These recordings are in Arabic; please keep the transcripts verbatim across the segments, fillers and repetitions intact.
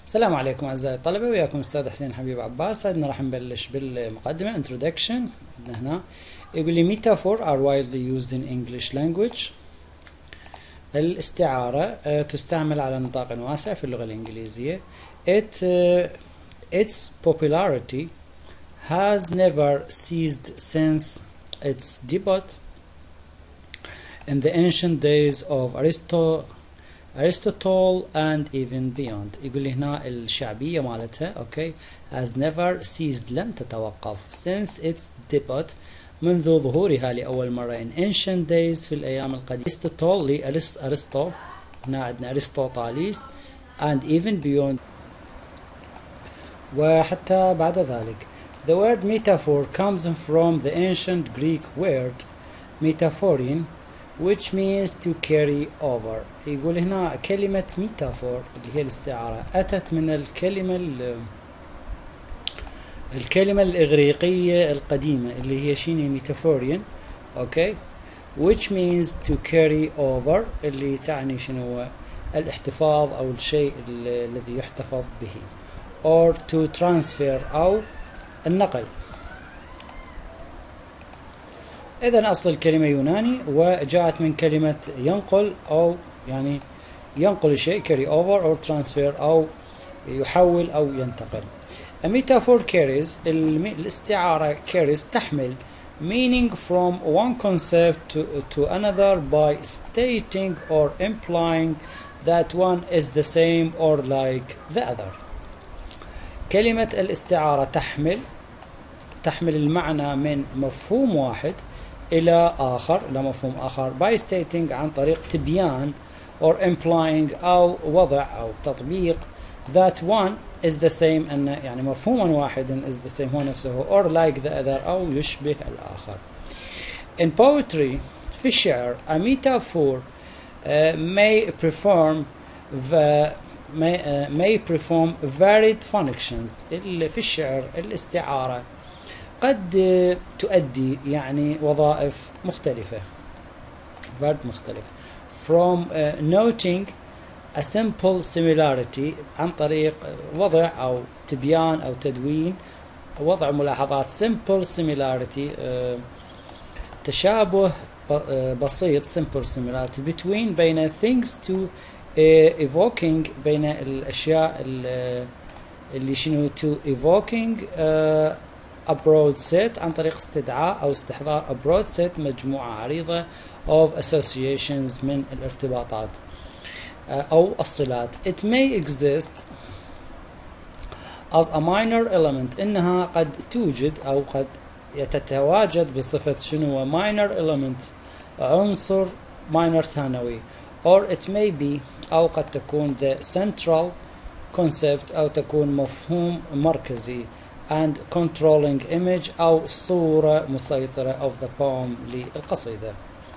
السلام عليكم أعزائي الطلبة، وياكم أستاذ حسين حبيب عباس. عندنا راح نبلش بالمقدمة introduction. عندنا هنا يقول لي metaphor are widely used in English language. الاستعارة تستعمل على نطاق واسع في اللغة الإنجليزية. It uh, its popularity has never ceased since its debut in the ancient days of Aristotle Aristotle and even beyond. يقول لي هنا الشعبية مالتها اوكي has never ceased لم تتوقف since its debut منذ ظهورها لأول مرة in ancient days في الأيام القديمة. Aristotle لأرسطو، هنا عندنا أرسطوطاليس and even beyond وحتى بعد ذلك. The word metaphor comes from the ancient Greek word metaphorin which means to carry over. يقول هنا كلمة metaphor اللي هي الاستعارة أتت من الكلمة الكلمة الإغريقية القديمة اللي هي شيني metaphorian أوكي which means to carry over اللي تعني شنو الاحتفاظ أو الشيء الذي يحتفظ به or to transfer أو النقل. إذن أصل الكلمة يوناني وجاءت من كلمة ينقل أو يعني ينقل شيء carry over or transfer أو يحول أو ينتقل. A metaphor carries الاستعارة carries تحمل meaning from one concept to, to another by stating or implying that one is the same or like the other. كلمة الاستعارة تحمل تحمل المعنى من مفهوم واحد إلى آخر إلى مفهوم آخر by stating عن طريق تبيان or implying أو وضع أو تطبيق that one is the same أن يعني مفهوما واحدا is the same هو نفسه or like the other أو يشبه الآخر. In poetry في الشعر a metaphor uh, may perform the may, uh, may perform varied functions. في الشعر الاستعارة قد تؤدي يعني وظائف مختلفة verb مختلف from uh, noting a simple similarity عن طريق وضع أو تبيان أو تدوين وضع ملاحظات simple similarity uh, تشابه بسيط simple similarity between بين things to uh, evoking بين الأشياء اللي شنو to evoking uh, a broad set عن طريق استدعاء أو استحضار a broad set مجموعة عريضة of associations من الارتباطات أو الصلات. It may exist as a minor element إنها قد توجد أو قد تتواجد بصفة شنو minor element عنصر minor ثانوي or it may be أو قد تكون the central concept أو تكون مفهوم مركزي and controlling image أو صورة مسيطرة of the poem للقصيدة.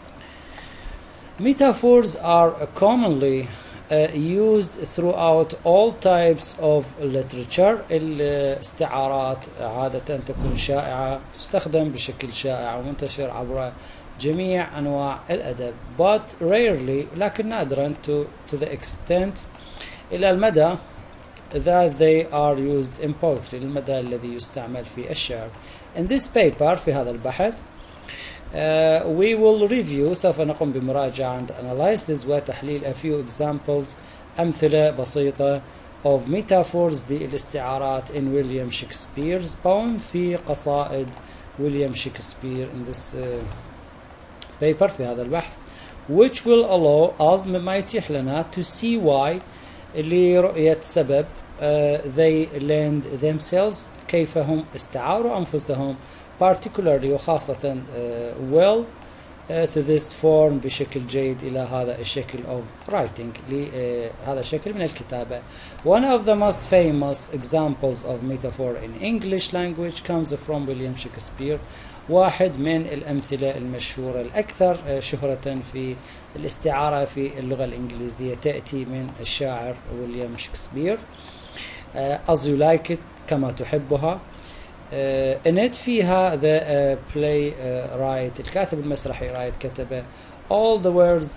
Metaphors are commonly uh, used throughout all types of literature. الاستعارات عادة تكون شائعة تستخدم بشكل شائع ومنتشر عبر جميع أنواع الأدب but rarely لكن نادرا to, to the extent إلى المدى that they are used in poetry المدى الذي يستعمل في الشعر. In this paper في هذا البحث uh, we will review سوف نقوم بمراجعة and analysis وتحليل a few examples أمثلة بسيطة of metaphors للاستعارات in William Shakespeare's poem في قصائد ويليام شكسبير in this uh, paper في هذا البحث which will allow us مما يتيح لنا to see why لرؤية سبب uh, they lend themselves كيف هم استعاروا أنفسهم particularly وخاصة uh, well uh, to this form بشكل جيد إلى هذا الشكل of writing لهذا الشكل من الكتابة. One of the most famous examples of metaphor in English language comes from William Shakespeare. واحد من الأمثلة المشهورة الأكثر شهرة في الاستعارة في اللغة الإنجليزية تأتي من الشاعر ويليام شكسبير. uh, As you like it كما تحبها. uh, in it فيها the uh, play uh, write الكاتب المسرحي رايت كتب all the words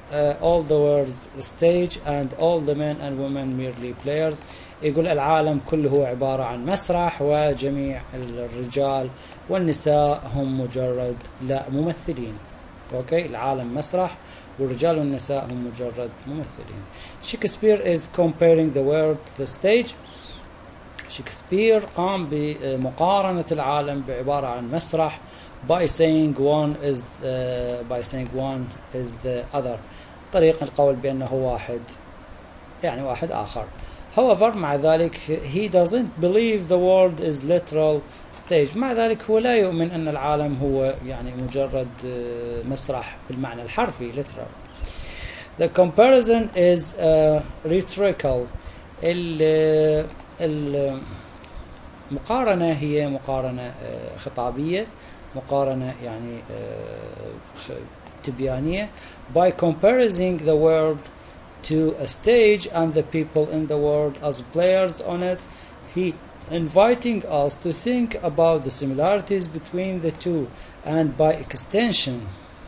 uh, all the world's stage and all the men and women merely players. يقول العالم كله هو عبارة عن مسرح وجميع الرجال والنساء هم مجرد لا ممثلين. اوكي العالم مسرح والرجال والنساء هم مجرد ممثلين. Shakespeare is comparing the world to the stage. شكسبير قام بمقارنة العالم بعبارة عن مسرح by saying one is uh, by saying one is the other. طريق القول بأنه واحد يعني واحد آخر. However مع ذلك he doesn't believe the world is literal stage. مع ذلك هو لا يؤمن أن العالم هو يعني مجرد مسرح بالمعنى الحرفي literal. The comparison is uh, rhetorical. ال المقارنة هي مقارنة خطابية مقارنة يعني تبيانية by comparing the world to a stage and the people in the world as players on it. He inviting us to think about the similarities between the two and by extension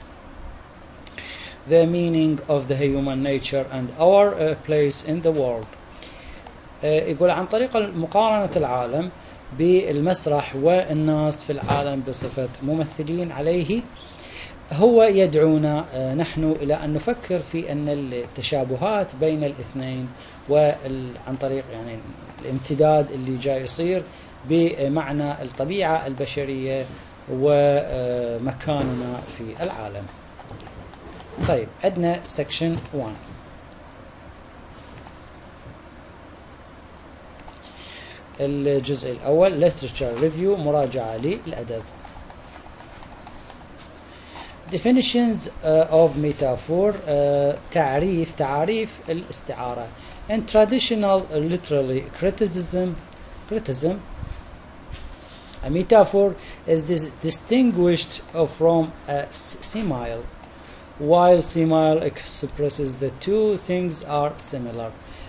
the meaning of the human nature and our uh, place in the world. يقول عن طريق مقارنة العالم بالمسرح والناس في العالم بصفة ممثلين عليه هو يدعونا نحن إلى أن نفكر في أن التشابهات بين الاثنين وعن طريق يعني الامتداد اللي جاي يصير بمعنى الطبيعة البشرية ومكاننا في العالم. طيب عندنا section one. الجزء الأول literature review مراجعة للأدب. definitions uh, of metaphor uh, تعريف تعريف الاستعارة. in traditional literary criticism criticism a metaphor is dis distinguished from a simile while simile expresses the two things are similar.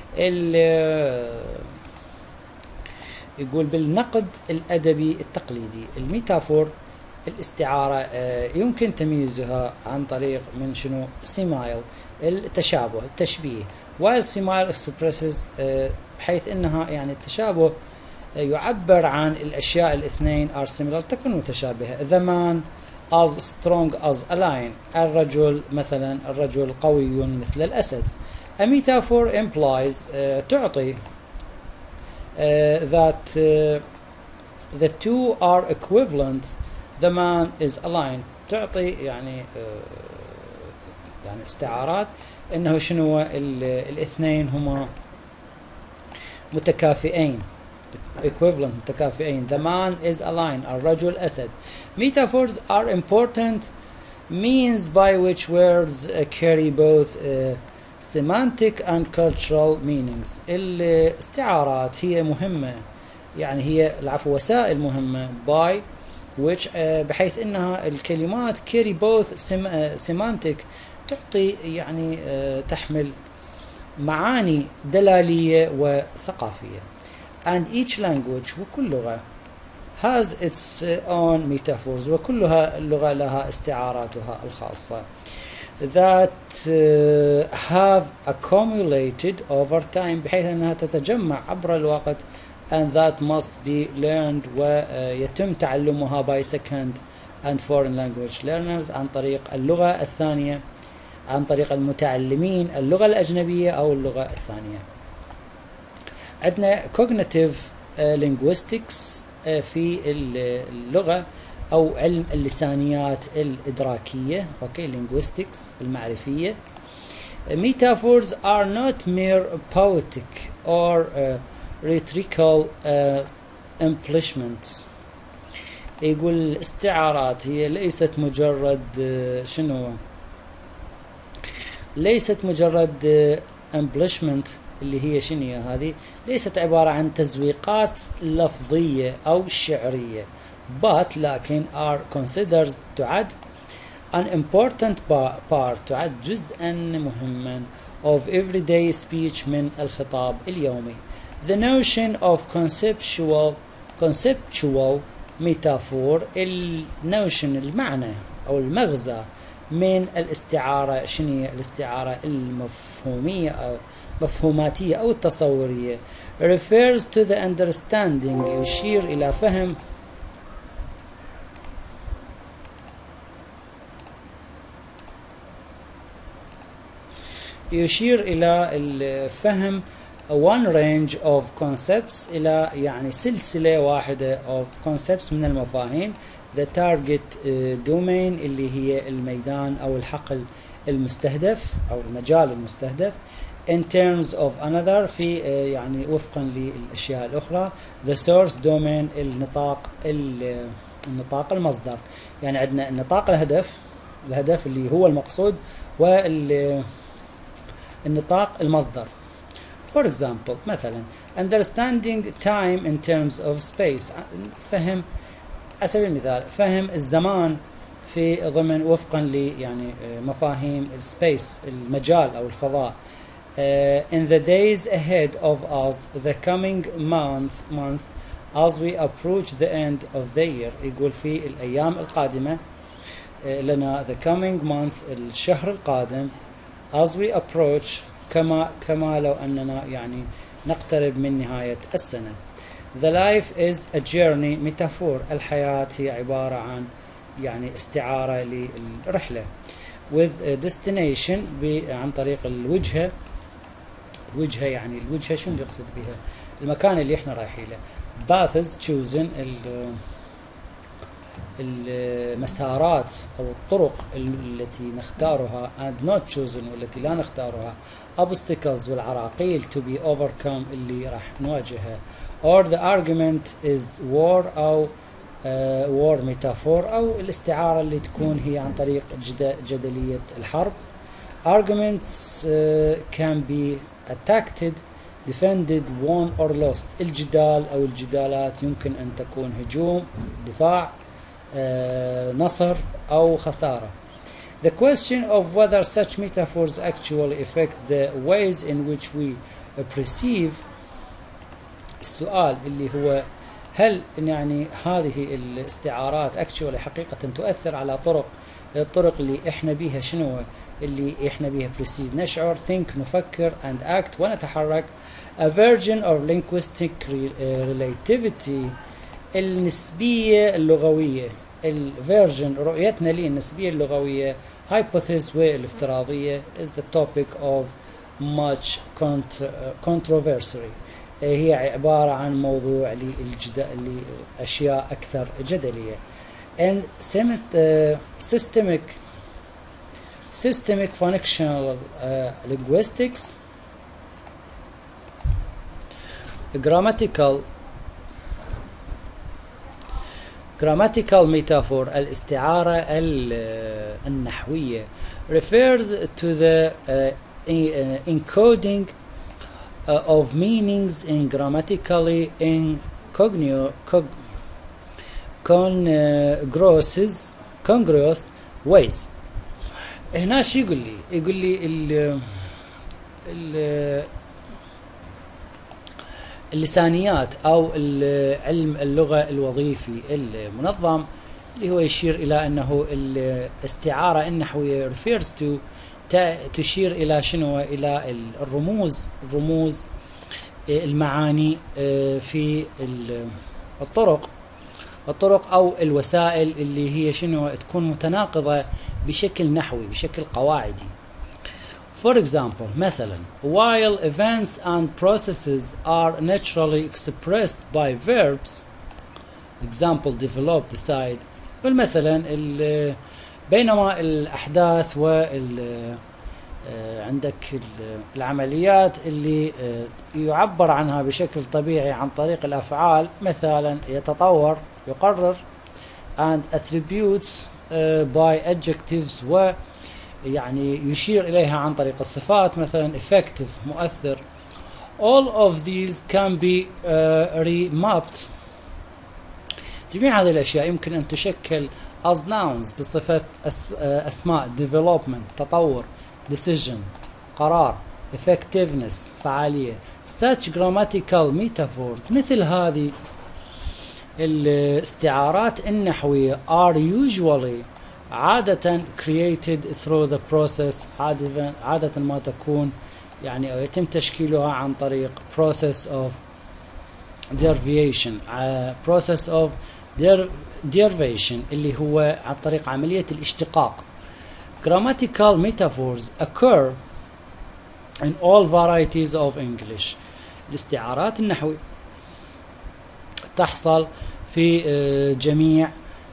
ال يقول بالنقد الأدبي التقليدي الميتافور الاستعارة يمكن تمييزها عن طريق من شنو سيمايل التشابه التشبيه while simile expresses بحيث انها يعني التشابه يعبر عن الاشياء الاثنين are similar تكون متشابهة. the man as strong as a lion الرجل مثلا الرجل قوي مثل الأسد. a metaphor implies تعطي Uh, that uh, the two are equivalent. The man is a lion. تعطي يعني uh, يعني استعارات انه شنو الاثنين هما متكافئين equivalent متكافئين. The man is a lion الرجل أسد. Metaphors are important means by which words uh, carry both uh, semantic and cultural meanings. الاستعارات هي مهمة يعني هي العفو وسائل مهمة by which uh, بحيث انها الكلمات carry both sem uh, semantic تعطي يعني uh, تحمل معاني دلالية وثقافية and each language وكل لغة has its own metaphors وكلها اللغة لها استعاراتها الخاصة that uh, have accumulated over time بحيث أنها تتجمع عبر الوقت and that must be learned ويتم تعلمها by second and foreign language learners عن طريق اللغة الثانية عن طريق المتعلمين اللغة الأجنبية أو اللغة الثانية. عندنا cognitive linguistics في اللغة أو علم اللسانيات الإدراكية أوكي linguistics المعرفية. Metaphors are not mere poetic or uh, rhetorical uh, embellishments. يقول الاستعارات هي ليست مجرد uh, شنو ليست مجرد uh, embellishment اللي هي شنو هذه ليست عبارة عن تزويقات لفظية أو شعرية but لكن are considered تعد an important part تعد جزءا مهما of everyday speech من الخطاب اليومي. The notion of conceptual conceptual metaphor النوشن المعنى أو المغزى من الاستعارة. شنو هي الاستعارة؟ المفهومية أو مفهوماتية أو التصورية. refers to the understanding، يشير إلى فهم يشير إلى الفهم one range of concepts، إلى يعني سلسلة واحدة of concepts من المفاهيم. the target domain اللي هي الميدان أو الحقل المستهدف أو المجال المستهدف. in terms of another، في يعني وفقا للأشياء الأخرى. the source domain النطاق النطاق المصدر، يعني عندنا نطاق الهدف الهدف اللي هو المقصود، والنطاق المصدر. for example مثلا understanding time in terms of space، فهم على سبيل المثال فهم الزمان في ضمن وفقا ل يعني مفاهيم السبيس المجال أو الفضاء. uh, in the days ahead of us, the coming month month as we approach the end of the year، يقول في الأيام القادمة uh, لنا the coming month الشهر القادم as we approach، كما كما لو أننا يعني نقترب من نهاية السنة. the life is a journey metaphor، الحياة هي عبارة عن يعني استعارة للرحلة. with a destination، عن طريق الوجهة. الوجهة يعني الوجهة شنو يقصد بها؟ المكان اللي احنا رايحين له. paths chosen، المسارات أو الطرق التي نختارها and not chosen والتي لا نختارها. obstacles والعراقيل to be overcome اللي راح نواجهها. or the argument is war أو uh, war metaphor، أو الاستعارة اللي تكون هي عن طريق جد جدلية الحرب. arguments uh, can be attacked defended won or lost، الجدال أو الجدالات يمكن أن تكون هجوم دفاع uh, نصر أو خسارة. the question of whether such metaphors actually affect the ways in which we perceive، السؤال اللي هو هل يعني هذه الاستعارات actually حقيقة تؤثر على طرق الطرق اللي احنا بيها شنو اللي احنا بيها perceive نشعر think نفكر and act ونتحرك. a version of linguistic relativity، النسبية اللغوية. الفيرجن رؤيتنا للنسبية اللغوية hypothesis والافتراضية is the topic of much controversy، هي عبارة عن موضوع للجدل لأشياء أكثر جدلية. and systemic systemic functional uh, linguistics grammatical grammatical metaphor، الاستعارة النحوية refers to the uh, encoding uh, of meanings in grammatically congruous congruous ways. هنا شو يقول لي؟ يقول لي ال ال اللسانيات أو علم اللغة الوظيفي المنظم، اللي هو يشير إلى أنه الاستعارة النحوية refers to تشير إلى شنو؟ إلى الرموز الرموز المعاني في الطرق الطرق أو الوسائل اللي هي شنو؟ تكون متناقضة بشكل نحوي بشكل قواعدي. For example مثلا while events and processes are naturally expressed by verbs، example develop decide، والمثلا بينما الأحداث وال عندك العمليات اللي يعبر عنها بشكل طبيعي عن طريق الأفعال، مثلا يتطور يقرر and attributes by adjectives، ويعني يشير إليها عن طريق الصفات، مثلا effective مؤثر. all of these can be uh, remapped، جميع هذه الأشياء يمكن أن تشكل as nouns بصفة أسماء development تطور decision قرار effectiveness فعالية. such grammatical metaphors مثل هذه الاستعارات النحوية are usually عادة created through the process عادة, عادة ما تكون يعني أو يتم تشكيلها عن طريق process of derivation uh, process of derivation اللي هو عن طريق عملية الاشتقاق. Grammatical metaphors occur in all varieties of English. الاستعارات النحوية تحصل في جميع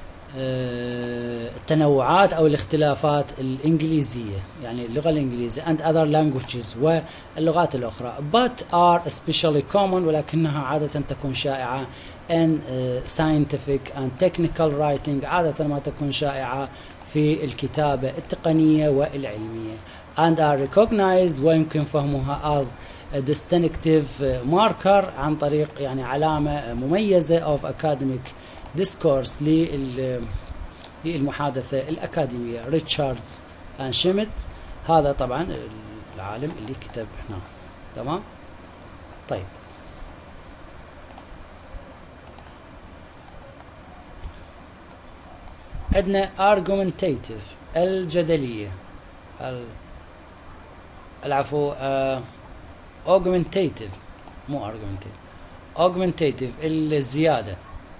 التنوعات أو الاختلافات الإنجليزية يعني اللغة الإنجليزية and other languages واللغات الأخرى but are especially common ولكنها عادة تكون شائعة in scientific and technical writing عادة ما تكون شائعة في الكتابة التقنية والعلمية and are recognized ويمكن فهمها as a distinctive marker عن طريق يعني علامة مميزة of academic discourse للمحادثة الأكاديمية. ريتشاردز أند شيميتز هذا طبعا العالم اللي كتب هنا. تمام. طيب عندنا argumentative الجدلية العفو uh, augmentative مو argumentative augmentative الزيادة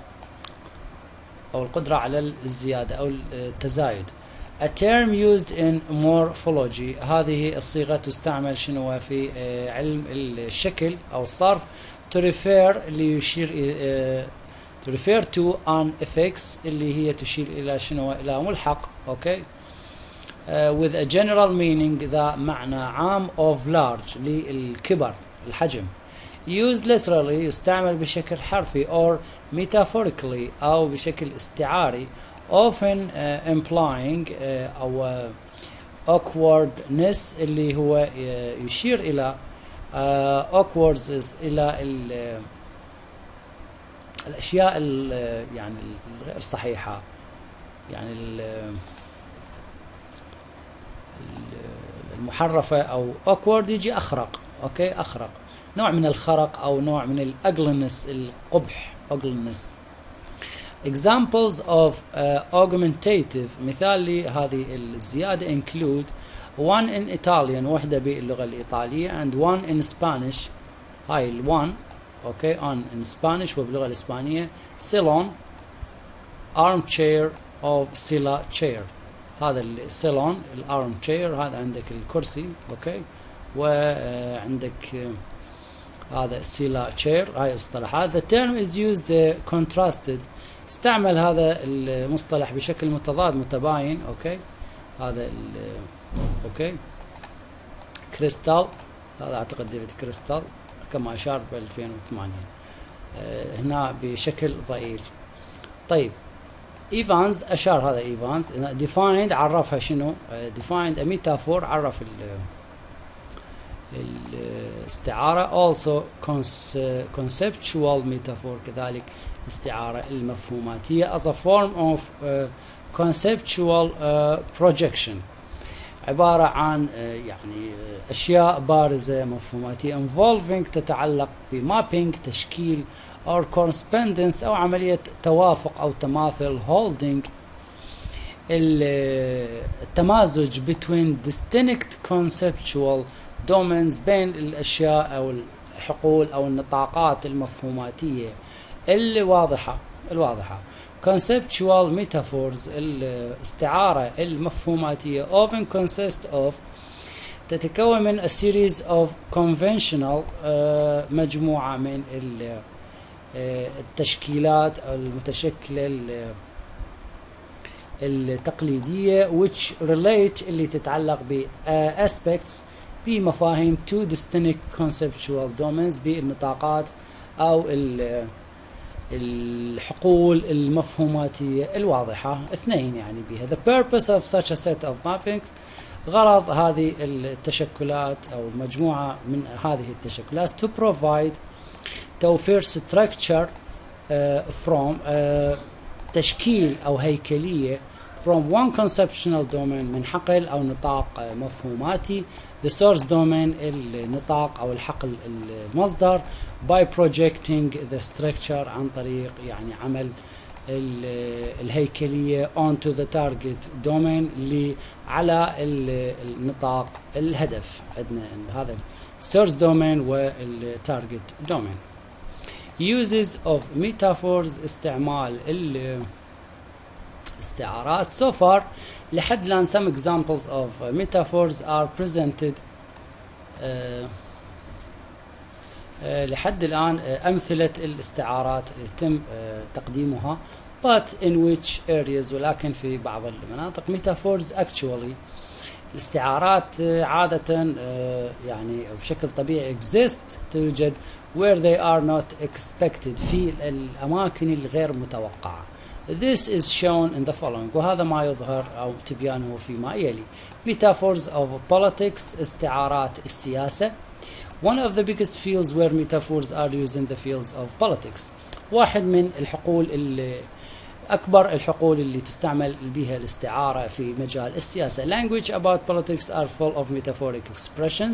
أو القدرة على الزيادة أو التزايد. A term used in morphology هذه الصيغة تستعمل شنو في علم الشكل أو الصرف to refer اللي يشير to refer to an affix اللي هي تشير إلى شنو إلى ملحق. أوكي uh, with a general meaning ذا معنى عام of large للكبر الحجم. used literally يستعمل بشكل حرفي or metaphorically أو بشكل استعاري often uh, implying uh, أو uh, awkwardness اللي هو uh, يشير إلى uh, awkwardness إلى ال, uh, الأشياء ال, uh, يعني الغير صحيحة يعني ال, المحرفة أو awkward يجي أخرق. أوكي أخرق نوع من الخرق أو نوع من الأجلنس القبح ugliness. Examples of uh, augmentative مثال لهذه الزيادة include one in Italian وحدة باللغة الإيطالية and one in Spanish هاي ال one okay on in Spanish وباللغة الإسبانية salon armchair أو silla chair هذا السالون الارم chair هذا عندك الكرسي. اوكي وعندك هذا السيلا chair هاي اصطلاحات. The term is used uh, contrasted استعمل هذا المصطلح بشكل متضاد متباين. اوكي هذا ال اوكي كريستال هذا اعتقد ديفيد كريستال كما اشار ب ألفين وثمانية uh, هنا بشكل ضئيل. طيب ايفانز اشار هذا ايفانز defined عرفها شنو uh, defined a metaphor عرف ال الاستعارة also conceptual metaphor كذلك استعارة المفهوماتية as a form of uh, conceptual uh, projection عبارة عن uh, يعني uh, أشياء بارزة مفهوماتية involving تتعلق بمابينج تشكيل or correspondence أو عملية توافق أو تماثل holding التمازج between distinct conceptual domains بين الأشياء أو الحقول أو النطاقات المفهوماتية اللي واضحة الواضحة. conceptual metaphors الاستعارة المفهوماتية often consist of تتكون من a series of conventional uh, مجموعة من التشكيلات المتشكلة التقليدية which relate اللي تتعلق ب aspects بمفاهيم two distinct conceptual domains بالنطاقات أو الحقول المفهوماتية الواضحة اثنين يعني بها. The purpose of such a set of mappings غرض هذه التشكلات أو مجموعة من هذه التشكلات to provide توفير structure uh, from uh, تشكيل أو هيكلية from one conceptual domain من حقل أو نطاق مفهوماتي the source domain النطاق أو الحقل المصدر by projecting the structure عن طريق يعني عمل الهيكلية onto the target domain اللي على النطاق الهدف. عندنا هذا source domain والtarget domain. uses of metaphors استعمال الاستعارات. so far لحد الآن some examples of metaphors are presented. uh, uh, لحد الآن uh, أمثلة الاستعارات يتم uh, تقديمها but in which areas ولكن في بعض المناطق. metaphors actually الاستعارات عادة يعني بشكل طبيعي exist توجد where they are not expected في الأماكن الغير متوقعة. This is shown in the following وهذا ما يظهر أو تبيانه فيما يلي. metaphors of politics استعارات السياسة. one of the biggest fields where metaphors are used in the fields of politics. واحد من الحقول اللي أكبر الحقول اللي تستعمل بها الاستعارة في مجال السياسة. language about politics are full of metaphoric expressions.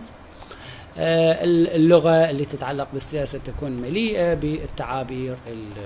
اللغة اللي تتعلق بالسياسة تكون مليئة بالتعابير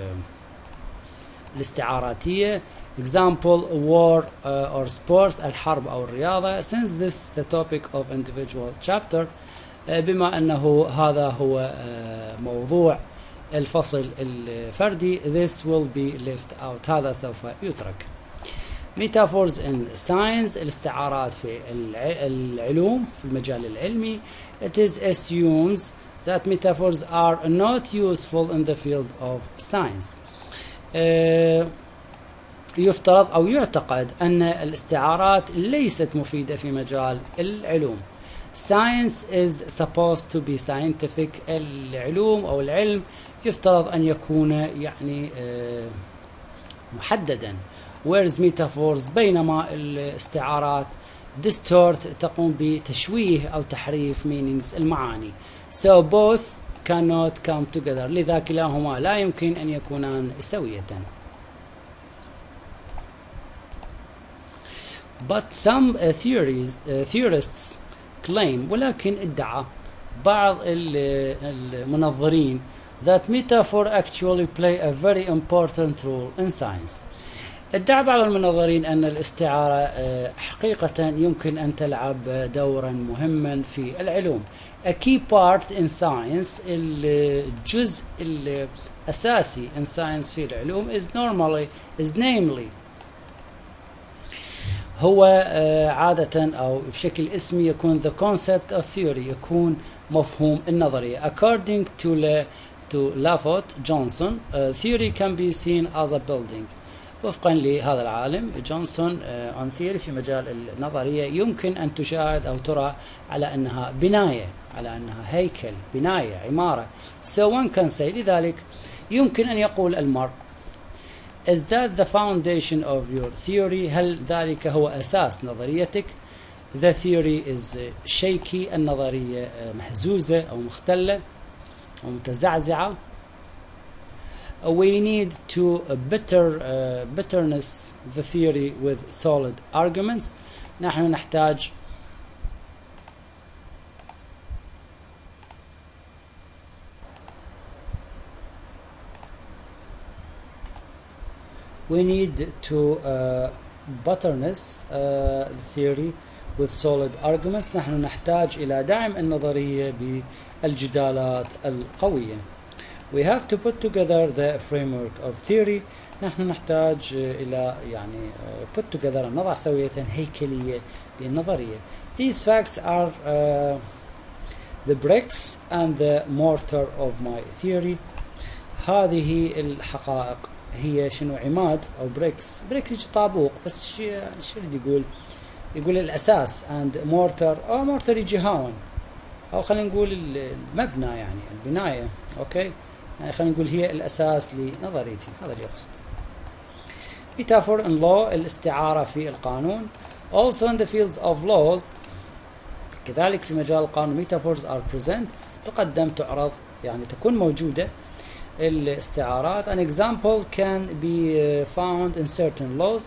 الاستعاراتية. example war or sports الحرب أو الرياضة. since this the topic of individual chapter بما أنه هذا هو موضوع الفصل الفردي this will be left out هذا سوف يترك. metaphors in science الاستعارات في العلوم في المجال العلمي. it is assumes that metaphors are not useful in the field of science. uh, يفترض أو يعتقد أن الاستعارات ليست مفيدة في مجال العلوم. science is supposed to be scientific العلوم أو العلم يفترض أن يكون يعني محددا. whereas metaphors بينما الاستعارات distort تقوم بتشويه أو تحريف meanings المعاني. so both cannot come together لذا كلاهما لا يمكن أن يكونان سوية. but some uh, theories uh, theorists claim ولكن ادعى بعض المنظرين that metaphor actually play a very important role in science. ادعى بعض المنظرين أن الاستعارة حقيقة يمكن أن تلعب دورا مهما في العلوم. a key part in science الجزء الأساسي in science في العلوم is normally is namely هو عادة أو بشكل اسمي يكون the concept of theory يكون مفهوم النظرية. according to Le, to Lafont Johnson uh, theory can be seen as a building. وفقا لهذا العالم جونسون uh, on theory في مجال النظرية يمكن أن تشاهد أو ترى على أنها بناية على أنها هيكل بناية عمارة. so one can say لذلك يمكن أن يقول المرء is that the foundation of your theory هل ذلك هو أساس نظريتك. the theory is shaky النظرية مهزوزة أو مختلة أو متزعزعة. we need to better uh, betterness the theory with solid arguments. نحن نحتاج we need to uh, betterness uh, the theory with solid arguments. نحن نحتاج إلى دعم النظرية بالجدالات القوية. we have to put together the framework of theory. نحن نحتاج إلى يعني uh, put together نضع سوية هيكلية للنظرية. these facts are uh, the bricks and the mortar of my theory. هذه الحقائق هي شنو عماد أو بريكس. بريكس يجي طابوق بس شو شو يقول يقول الأساس and mortar أو mortar يجي هاون أو خلينا نقول المبنى يعني البناية. أوكي يعني خلينا نقول هي الأساس لنظريتي. هذا اللي يقصد. metaphor in law الاستعارة في القانون. also in the fields of laws كذلك في مجال القانون metaphors are present تقدم تعرض يعني تكون موجودة الاستعارات. an example can be found in certain laws.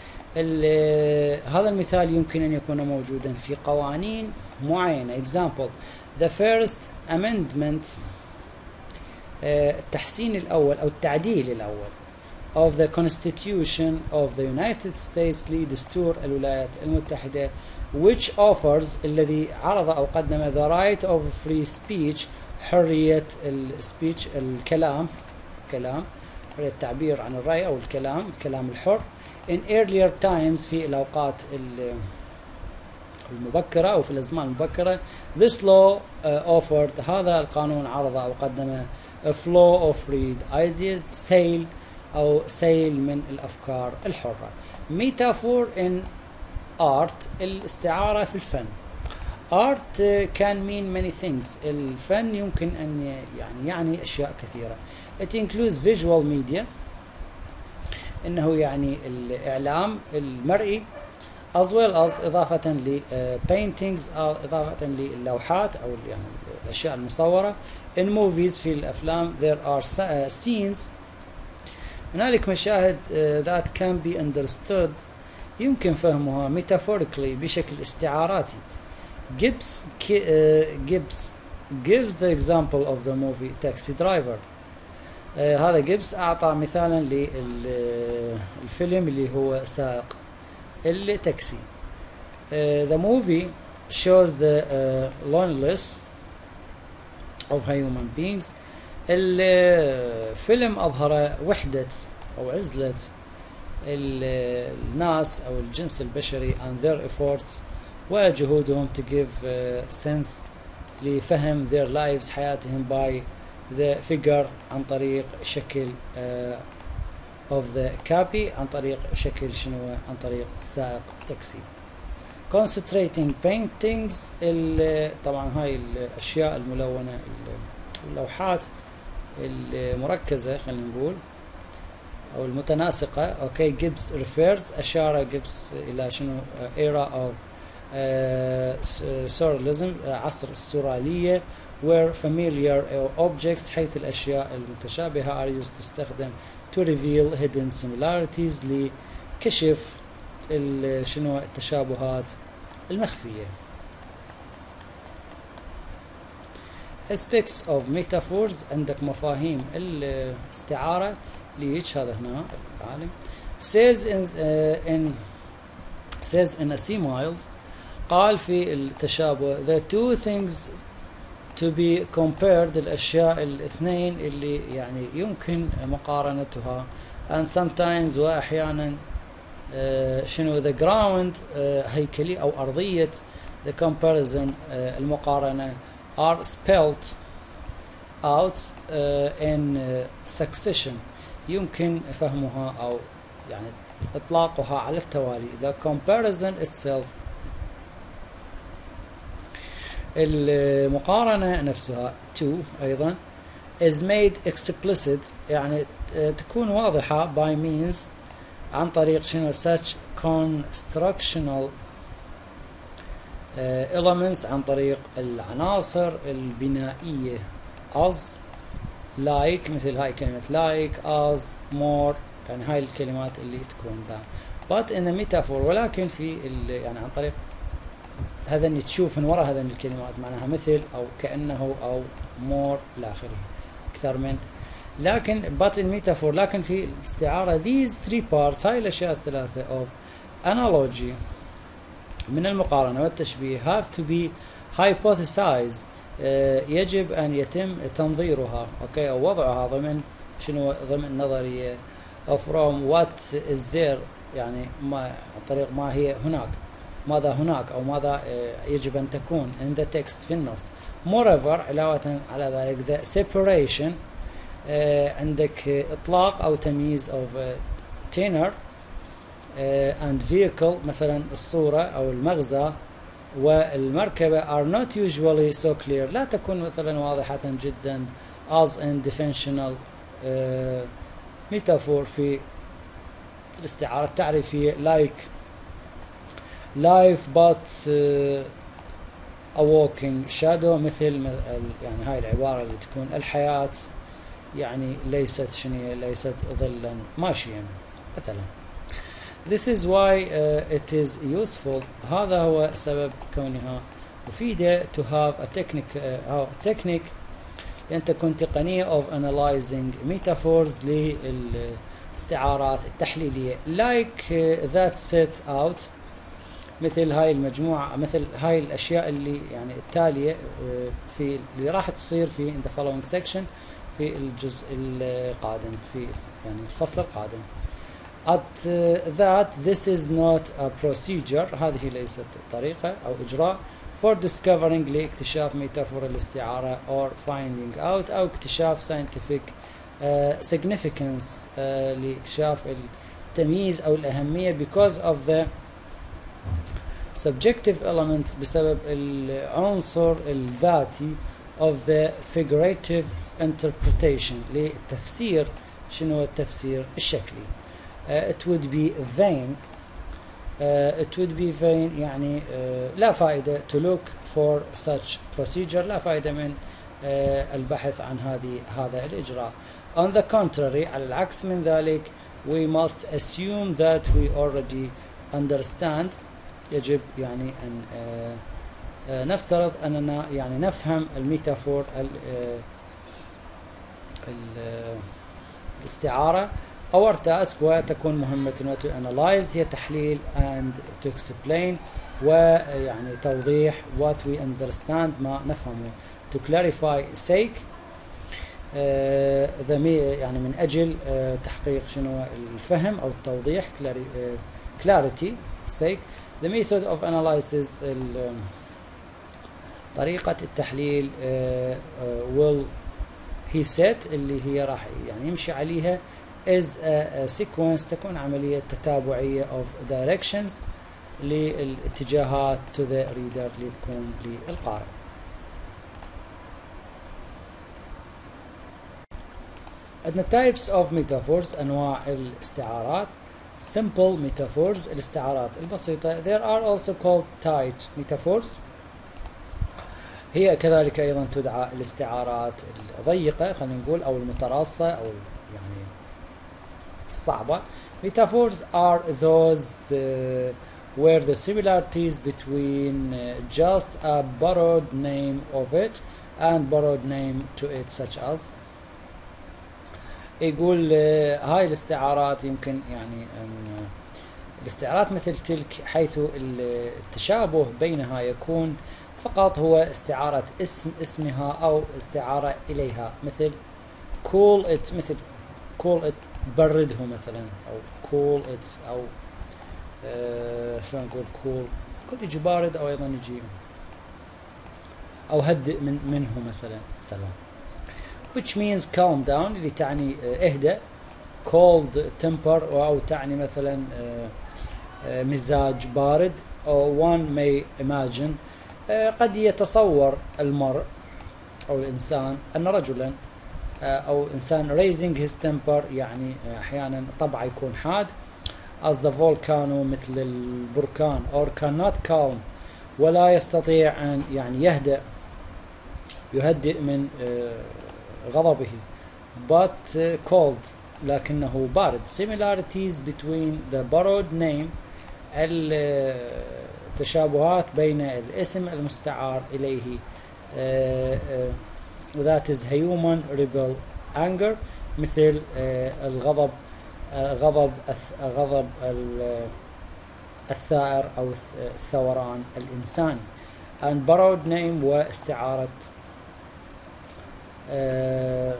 هذا المثال يمكن أن يكون موجودا في قوانين معينة. example the first amendment التحسين الأول أو التعديل الأول of the Constitution of the United States لدستور الولايات المتحدة which offers الذي عرض أو قدم the right of free speech حرية السبيتش الكلام كلام حرية التعبير عن الرأي أو الكلام الكلام الحر in earlier times في الأوقات المبكرة أو في الأزمان المبكرة. This law uh, offered هذا القانون عرض أو قدم a flow of free ideas سيل أو سيل من الأفكار الحرة. metaphor in art الاستعارة في الفن. art can mean many things. الفن يمكن أن يعني يعني أشياء كثيرة. it includes visual media إنه يعني الإعلام المرئي as well as إضافة ل uh, paintings أو إضافة للوحات أو يعني الأشياء المصورة. in movies في الأفلام there are uh, scenes هنالك مشاهد uh, that can be understood يمكن فهمها metaphorically بشكل استعاراتي. Gibbs uh, Gibbs gives the example of the movie Taxi Driver. uh, هذا جيبس أعطى مثالا للفيلم اللي هو سائق التاكسي. uh, the movie shows the uh, loneliness of human beings. الفيلم أظهر وحدة أو عزلة الناس أو الجنس البشري and their efforts وجهودهم to give uh, sense لفهم their lives حياتهم by the figure عن طريق شكل uh, of the cabby عن طريق شكل شنو عن طريق سائق تاكسي. concentrating paintings طبعا هاي الأشياء الملونة اللوحات المركزة خلينا نقول أو المتناسقة. أوكي جيبس refers أشار جيبس إلى شنو era of surrealism عصر السورالية where familiar objects حيث الأشياء المتشابهة are used تستخدم to reveal hidden similarities لكشف شنو التشابهات المخفية. aspects of metaphors عندك مفاهيم الاستعارة ليش هذا هنا العالم says in, uh, in says in a simile قال في التشابه the two things to be compared الأشياء الاثنين اللي يعني يمكن مقارنتها and sometimes وأحيانا uh, شنو the ground uh, هيكلي أو أرضية the comparison uh, المقارنة are spelled out uh, in uh, succession يمكن فهمها أو يعني إطلاقها على التوالي. the comparison itself المقارنة نفسها to أيضا is made explicit يعني تكون واضحة by means عن طريق شنو such constructional uh, elements عن طريق العناصر البنائية as like مثل هاي كلمة like as more يعني هاي الكلمات اللي تكون دا but in a metaphor ولكن في يعني عن طريق هذا اللي تشوف من وراء هذا الكلمات معناها مثل أو كأنه أو more الآخره أكثر من لكن but in metaphor لكن في الاستعارة these three parts هاي الأشياء الثلاثة of analogy من المقارنة والتشبيه have to be hypothesized يجب أن يتم تنظيرها أوكي أو وضعها ضمن شنو ضمن نظرية from what is there يعني ما عن طريق ما هي هناك ماذا هناك أو ماذا يجب أن تكون in the text في النص. moreover علاوة على ذلك the separation عندك إطلاق أو تمييز of tenor and vehicle مثلا الصورة أو المغزى والمركبة are not usually so clear لا تكون مثلا واضحة جدا as in definitional metaphor في الاستعارة التعريفية like life but uh, a walking shadow مثل يعني هاي العبارة اللي تكون الحياة يعني ليست شنية ليست ظلا ماشيا مثلا. This is why uh, it is useful هذا هو سبب كونها مفيدة to have a technique uh, technique لأن تكون تقنية of analyzing metaphors الاستعارات التحليلية like uh, that set out، مثل هاي المجموعة، مثل هاي الأشياء اللي يعني التالية في اللي راح تصير في in the following section في الجزء القادم، في يعني الفصل القادم. at uh, that this is not a procedure، هذه ليست طريقة أو إجراء for discovering لاكتشاف ميتافور الاستعارة or finding out أو اكتشاف scientific uh, significance uh, لاكتشاف التمييز أو الأهمية because of the subjective element، بسبب العنصر الذاتي of the figurative interpretation، للتفسير. شنو التفسير الشكلي؟ uh, it would be vain uh, it would be vain يعني uh, لا فائدة to look for such procedure، لا فائدة من uh, البحث عن هذه هذا الإجراء. on the contrary، على العكس من ذلك we must assume that we already understand، يجب يعني أن آه آه نفترض أننا يعني نفهم الميتافور آه الاستعارة. our task، وتكون مهمتنا to analyze، هي تحليل and to explain، ويعني توضيح what we understand، ما نفهمه. to clarify sake آه يعني من أجل آه تحقيق شنو الفهم أو التوضيح clarity sake. the method of analysis، طريقة التحليل uh, uh, will he said اللي هي راح يعني يمشي عليها is a, a sequence، تكون عملية تتابعية of directions للاتجاهات to the reader، اللي تكون للقارئ. عندنا types of metaphors، أنواع الاستعارات. simple metaphors، الاستعارات البسيطة. there are also called tight metaphors، هي كذلك أيضا تدعى الاستعارات الضيقة، خلينا نقول، أو المتراصة، أو يعني الصعبة. metaphors are those uh, where the similarities between uh, just a borrowed name of it and borrowed name to it, such as. يقول هاي الاستعارات يمكن يعني أن الاستعارات مثل تلك حيث التشابه بينها يكون فقط هو استعارة اسم اسمها أو استعارة إليها، مثل cool it، مثل cool it برده مثلا، أو cool it، أو آه شو نقول cool كل يجي بارد، أو أيضا يجي أو هدئ من منه مثلا مثلا which means calm down، اللي تعني اهدأ. cold temper، أو تعني مثلا مزاج بارد. أو one may imagine، قد يتصور المرء أو الإنسان أن رجلا أو إنسان raising his temper، يعني أحيانا طبعه يكون حاد as the volcano، مثل البركان. or cannot calm، ولا يستطيع أن يعني يهدأ يهدئ من غضبه. but cold، لكنه بارد. similarities between the borrowed name، التشابهات بين الاسم المستعار إليه. that is human rebel anger، مثل الغضب غضب غضب الثائر أو الثوران الإنساني. and borrowed name، واستعارة Uh,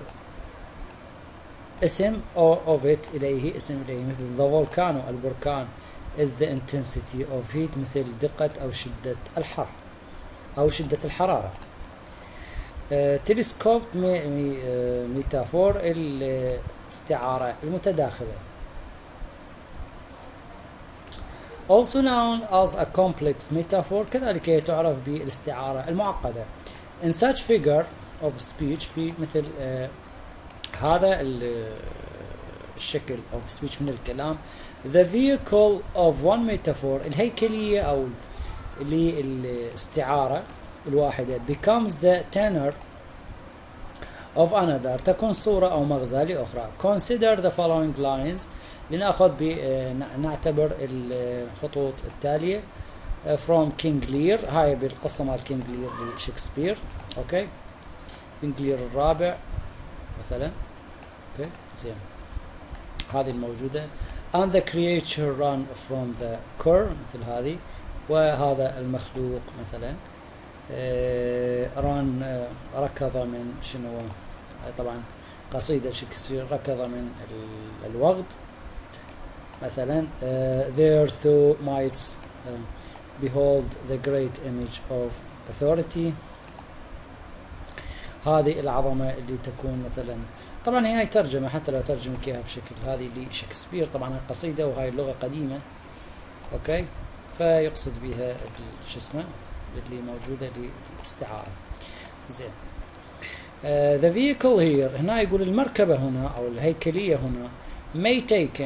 اسم of it إليه، اسم إليه، مثل the volcano البركان is the intensity of heat، مثل دقة أو شدة الحر أو شدة الحرارة. uh, telescope ميتافور، الاستعارة المتداخلة. also known as a complex metaphor، كذلك تعرف بالاستعارة المعقدة. in such figure of speech، في مثل آه هذا الشكل of speech من الكلام. the vehicle of one metaphor، الهيكلية أو للاستعارة الواحدة becomes the tenor of another، تكون صورة أو مغزى لأخرى. consider the following lines، لنأخذ نعتبر الخطوط التالية from King Lear، هاي بالقصة مال King Lear لشكسبير. أوكي، King Lear الرابع مثلا. اوكي زين. هذه الموجودة. and the creature run from the core مثل هذه. وهذا المخلوق مثلا ران ركض من شنو، طبعا قصيدة شكسبير، ركض من الوغد مثلا. there thou mightst behold the great image of authority. هذه العظمة اللي تكون مثلا، طبعا هي ترجمة حتى لو ترجمك اياها بشكل هذه لشكسبير، طبعا قصيدة وهاي اللغة قديمة اوكي، فيقصد بها شو اسمه اللي موجودة للاستعارة. زين. uh, the vehicle here، هنا يقول المركبة هنا أو الهيكلية هنا may taken،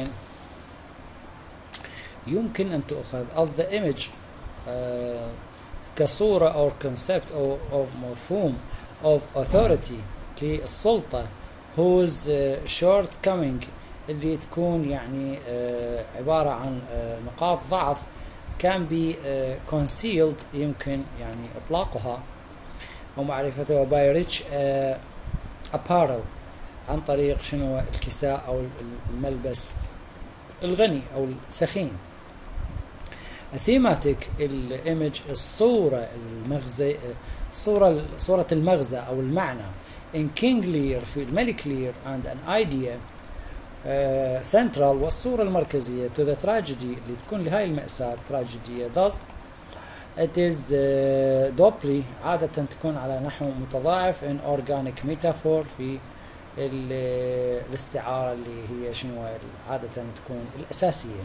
يمكن أن تؤخذ as the image uh, كصورة or concept أو أو مفهوم of authority للسلطة whose uh, shortcoming اللي تكون يعني uh, عبارة عن uh, نقاط ضعف can be uh, concealed، يمكن يعني إطلاقها ومعرفتها by rich uh, apparel، عن طريق شنو الكساء أو الملبس الغني أو الثخين. thematic الإيمج الصورة المغزى، صورة صورة المغزى أو المعنى. in King Lear في الملك لير and an idea uh, central، والصورة المركزية to the tragedy اللي تكون لهاي المأساة تراجيدية. thus it is uh, doubly عادة تكون على نحو متضاعف in organic metaphor في الاستعارة اللي هي شنو عادة تكون الأساسية.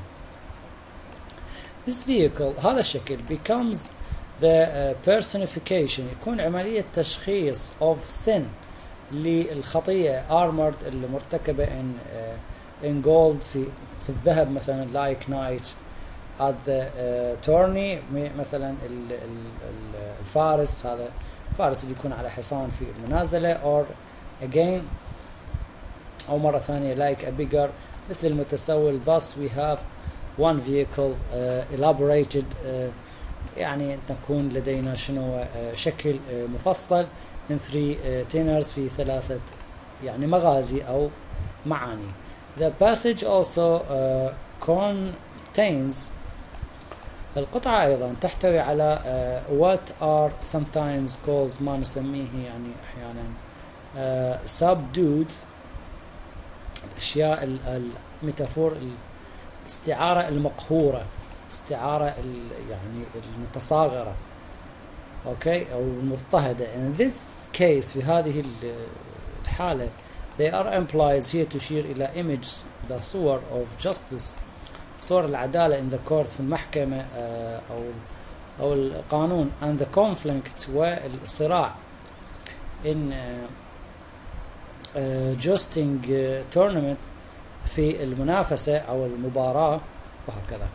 this vehicle هذا الشكل becomes the uh, personification، يكون عملية تشخيص of sin للخطيئة armored اللي مرتكبة in uh, in gold في في الذهب مثلا like knight at the uh, tourney مثلا الفارس، هذا الفارس اللي يكون على حصان في المنازلة or again أو مرة ثانية like a bigger مثل المتسول. thus we have one vehicle uh, elaborated uh, يعني تكون لدينا شنو uh, شكل uh, مفصل in three uh, tenors في ثلاثة يعني مغازي أو معاني. the passage also uh, contains القطعة أيضا تحتوي على uh, what are sometimes called ما نسميه يعني أحيانا uh, subdued، الأشياء الميتافور الاستعارة المقهورة، استعارة يعني المتصاغرة أوكي أو المضطهدة. in this case في هذه الحالة they are implies هي تشير إلى images بصور of justice، صور العدالة in the court في المحكمة أو أو القانون and the conflict والصراع in uh, jousting uh, tournament في المنافسة أو المباراة وهكذا.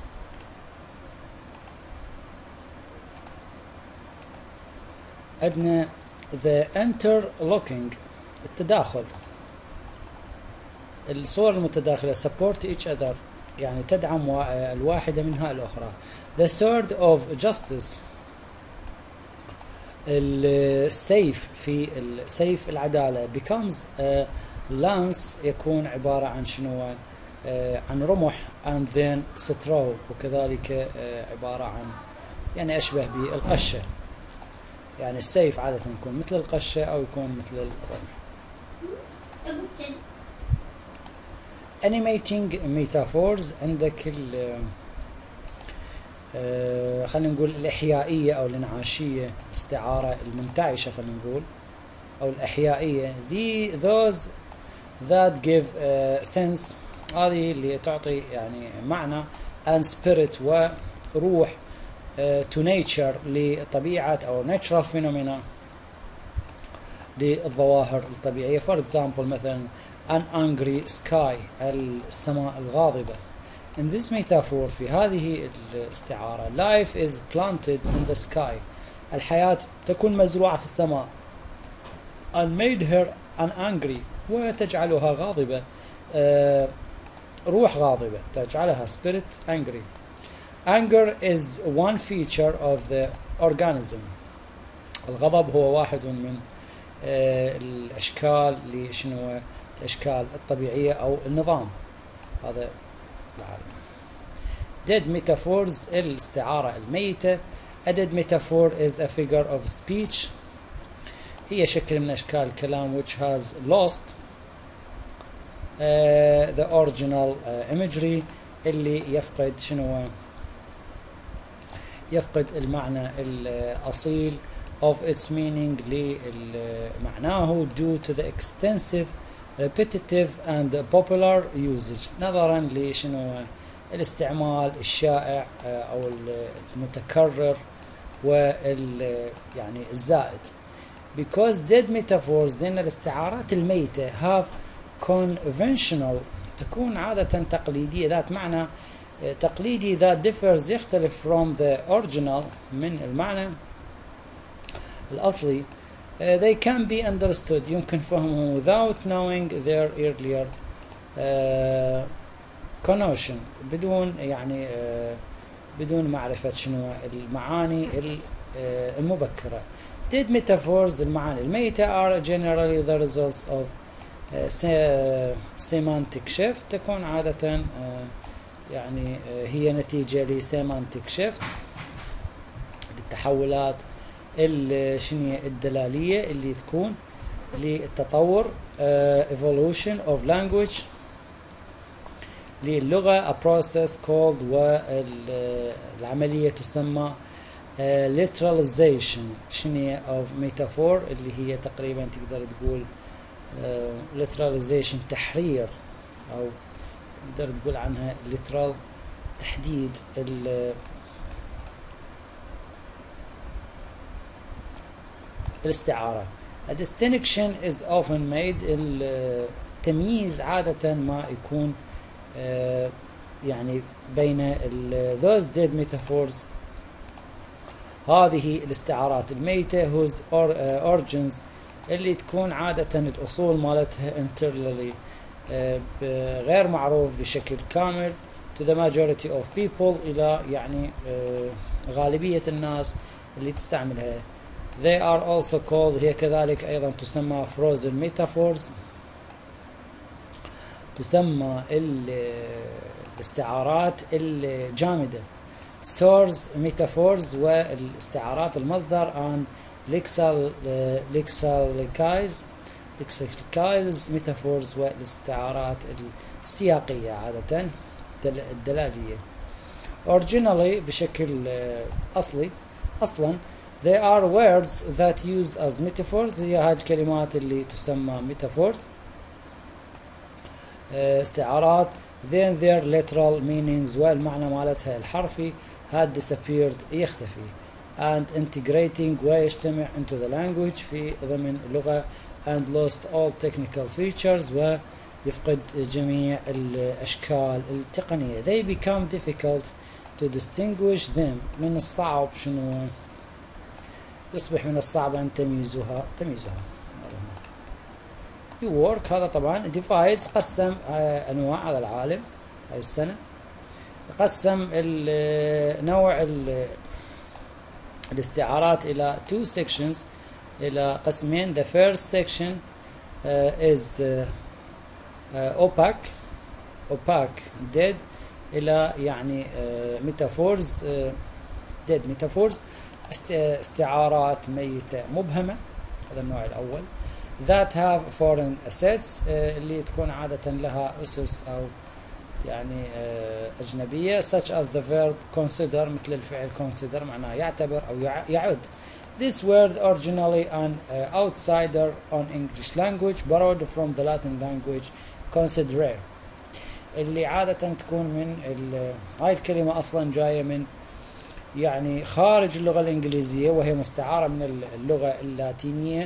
عندنا the interlocking التداخل، الصور المتداخلة support each other يعني تدعم الواحدة منها الأخرى. the sword of justice السيف في السيف العدالة becomes a lance يكون عبارة عن شنو عن رمح and then straw وكذلك عبارة عن يعني أشبه بالقشة، يعني السيف عادة يكون مثل القشة أو يكون مثل الرمح. animating metaphors عندك ال آه خلينا نقول الإحيائية أو الإنعاشية، الاستعارة المنتعشة خلينا نقول أو الإحيائية the those that give uh, sense، هذه اللي تعطي يعني معنى and spirit وروح uh, to nature لطبيعة أو natural phenomena للظواهر الطبيعية. for example مثلا an angry sky السماء الغاضبة. in this metaphor في هذه الاستعارة life is planted in the sky الحياة تكون مزروعة في السماء and made her an angry وتجعلها غاضبة uh, روح غاضبة تجعلها spirit angry. anger is one feature of the organism الغضب هو واحد من uh, الأشكال لشنو الأشكال الطبيعية أو النظام هذا العالم. dead metaphors الاستعارة الميتة. a dead metaphor is a figure of speech، هي شكل من أشكال الكلام which has lost uh, the original uh, imagery، اللي يفقد شنو يفقد المعنى الأصيل of its meaning لمعناه due to the extensive repetitive and popular usage، نظرا لشنو الاستعمال الشائع أو المتكرر وال يعني الزائد. because dead metaphors لأن الاستعارات الميتة have conventional تكون عادة تقليدية ذات معنى تقليدي that differs يختلف from the original من المعنى الأصلي. uh, they can be understood يمكن فهمه without knowing their earlier uh, connotation بدون يعني uh, بدون معرفة شنو المعاني المبكرة. dead metaphors المعاني الميتة are generally the results of uh, semantic shift تكون عادة uh, يعني uh, هي نتيجة لسيمانتيك شيفت للتحولات الشنية الدلالية اللي تكون للتطور uh, evolution of language للغة a process called والعملية تسمى uh, literalization شنية of metaphor اللي هي تقريبا تقدر تقول uh, literalization تحرير أو تقدر تقول عنها literal تحديد ال الاستعارة. a distinction is often made التمييز عادة ما يكون uh, يعني بين those dead metaphors هذه الاستعارات الميتة whose origins اللي تكون عادة الأصول مالتها internally uh, غير معروف بشكل كامل to the majority of people إلى يعني uh, غالبية الناس اللي تستعملها. they are also called هي كذلك أيضا تسمى frozen metaphors تسمى الاستعارات الجامدة source metaphors والاستعارات المصدر and lexal lexicals lexicals metaphors والاستعارات السياقية عادة الدلالية. originally بشكل أصلي أصلا they are words that used as metaphors هي هذه الكلمات اللي تسمى metaphors استعارات then their literal meanings والمعنى مالتها الحرفي had disappeared يختفي and integrating ويجتمع into the language في ضمن اللغة and lost all technical features ويفقد جميع الأشكال التقنية. they become difficult to distinguish them من الصعب شنو يصبح من الصعب أن تميزها تميزها. work هذا طبعا divides قسم أنواع على العالم هاي السنة قسم نوع الاستعارات إلى two sections إلى قسمين. the first section uh, is uh, uh, opaque opaque dead إلى يعني uh, metaphors uh, dead metaphors استعارات ميتة مبهمة هذا النوع الأول. that have foreign assets اللي تكون عادة لها أسس أو يعني أجنبية such as the verb consider مثل الفعل consider معناه يعتبر أو يعد. this word originally an outsider on English language borrowed from the Latin language considerare اللي عادة تكون من هاي الكلمة أصلا جاية من يعني خارج اللغة الإنجليزية وهي مستعارة من اللغة اللاتينية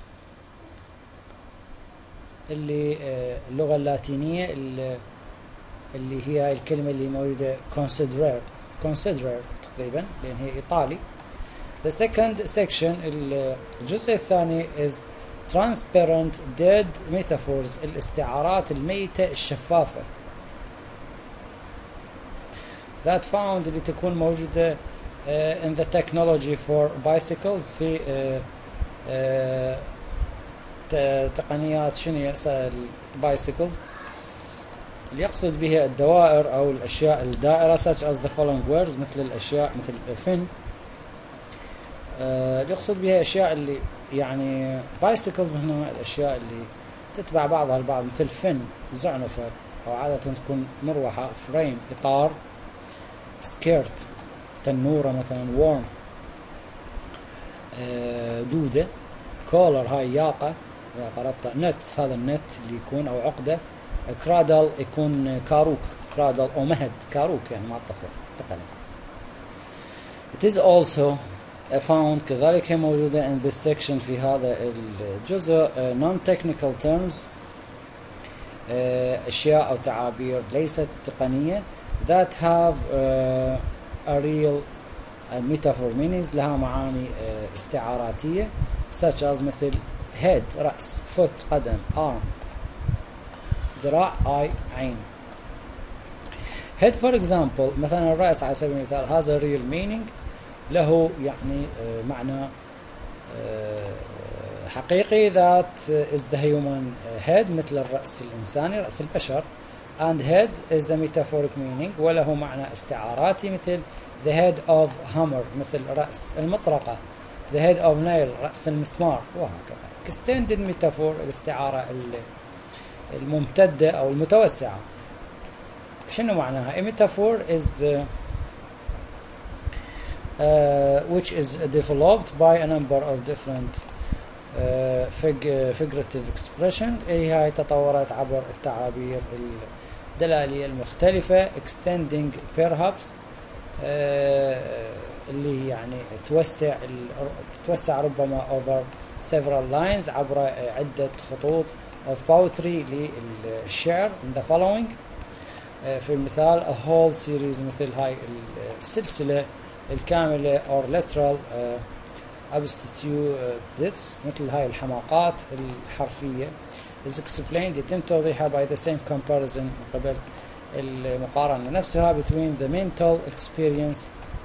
اللي اللغة اللاتينية اللي هي الكلمة اللي موجودة considerare considerare تقريبا لأن هي إيطالي. the second section الجزء الثاني is transparent dead metaphors الاستعارات الميتة الشفافة that found اللي تكون موجودة uh, in the technology for bicycles في uh, uh, تقنيات شنو bicycles اللي يقصد بها الدوائر أو الأشياء الدائرة such as the following words مثل الأشياء مثل فن. اللي يقصد بها أشياء اللي يعني bicycles هنا الأشياء اللي تتبع بعضها البعض مثل فن زعنفة أو عادة تكون مروحة frame إطار skirt تنورة مثلا worm دودة collar هاي ياقة ياقة ربطة net هذا النت اللي يكون أو عقدة كرادل يكون كاروك كرادل أو مهد كاروك يعني مع الطفل مثلا. It is also found كذلك هي موجودة in this section في هذا الجزء uh, non-technical terms uh, أشياء أو تعابير ليست تقنية that have uh, a real uh, metaphor meanings لها معاني uh, استعاراتية such as مثل head رأس foot قدم arm ذراع eye عين. head for example مثلا الرأس على سبيل المثال has a real meaning له يعني uh, معنى uh, حقيقي that is the human head مثل الرأس الإنساني رأس البشر and head is a metaphoric meaning وله معنى استعاراتي مثل the head of hammer مثل رأس المطرقة the head of nail رأس المسمار وهكذا. extended metaphor الاستعارة الممتدة أو المتوسعة. شنو معناها؟ a metaphor is uh, uh, which is developed by a number of different uh, fig figurative expression اللي هاي تطورت عبر التعابير الدلالية المختلفة extending perhaps uh, اللي يعني توسع تتوسع ربما over several lines عبر عدة خطوط of poetry للشعر in the following uh, في المثال a whole series مثل هاي السلسلة الكاملة or literal uh, abstitutes مثل هاي الحماقات الحرفية is explained يتم توضيحها by the same comparison قبل المقارنة نفسها between the mental experience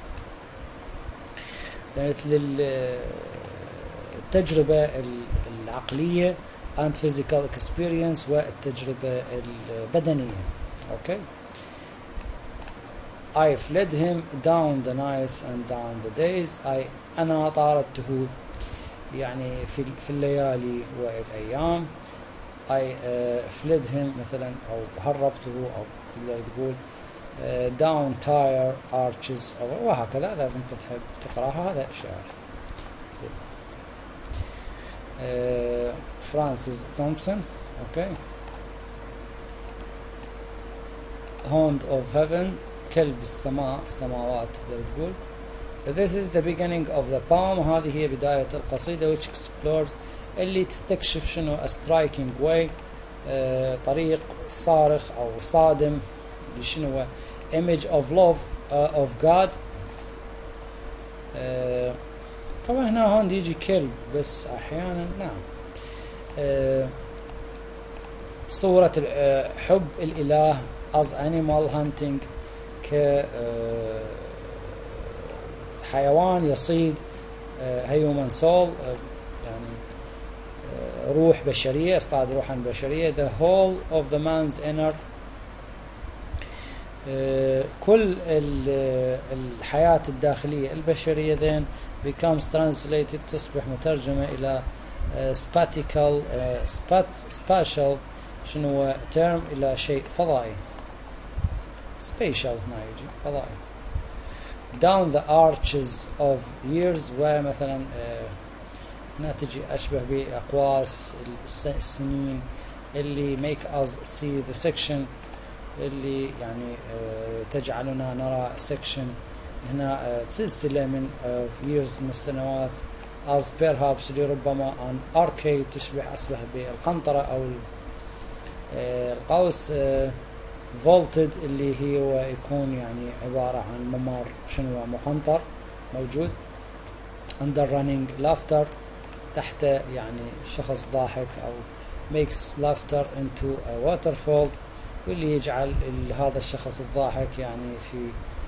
مثل التجربة العقلية and physical experience والتجربة البدنية. okay I fled him down the nights and down the days. I أنا طاردته يعني في في الليالي والأيام. I uh, fled him مثلا أو هربته أو تقدر تقول uh, down tire arches أو وهكذا. لازم تحب تقرأها هذا شعر. زين. فرانسيس تومسون. okay Hound of heaven كلب السماء السماوات تقدر تقول. This is the beginning of the poem. هذه هي بداية القصيدة which explores اللي تستكشف شنو a striking way uh, طريق صارخ أو صادم لشنو image of love uh, of God. uh, طبعا هنا هون يجي كلب بس أحيانا نعم uh, صورة uh, حب الإله as animal hunting كحيوان يصيد human soul يعني روح بشرية اصطاد روحا بشرية the whole of the man's inner كل الحياة الداخلية البشرية then becomes translated تصبح مترجمة إلى spatial spatial شنو term إلى شيء فضائي spatial هنا يجي فضائي down the arches of years ومثلا هنا تجي أشبه بأقواس السنين اللي make us see the section اللي يعني تجعلنا نرى section هنا سلسلة من years من السنوات as perhaps لربما an arcade تشبه أشبه بالقنطرة أو القوس vaulted اللي هو يكون يعني عبارة عن ممر شنو مقنطر موجود under running laughter تحت يعني شخص ضاحك أو makes laughter into a waterfall واللي يجعل هذا الشخص الضاحك يعني في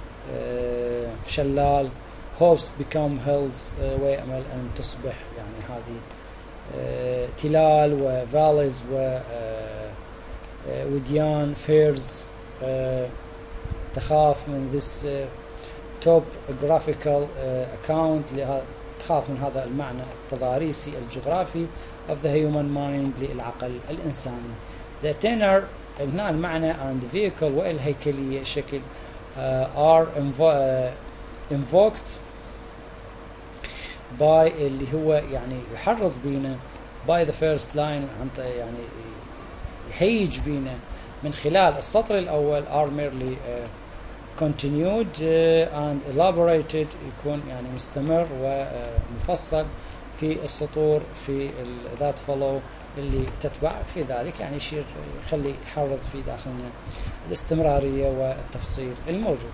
شلال hopes become hills ويأمل أن تصبح يعني هذه تلال و valleys و وديان fears تخاف من this topographical account تخاف من هذا المعنى التضاريسي الجغرافي of the human mind للعقل الإنساني. the tenor هنا المعنى and vehicle والهيكلية الشكل uh, are invo uh, invoked by اللي هو يعني يحرض بينا by the first line يعني يهيج بينا من خلال السطر الأول are merely uh, continued uh, and elaborated يكون يعني مستمر ومفصل في السطور في that follow اللي تتبع في ذلك يعني يشير يخلي يحرض في داخلنا الاستمرارية والتفصيل الموجود.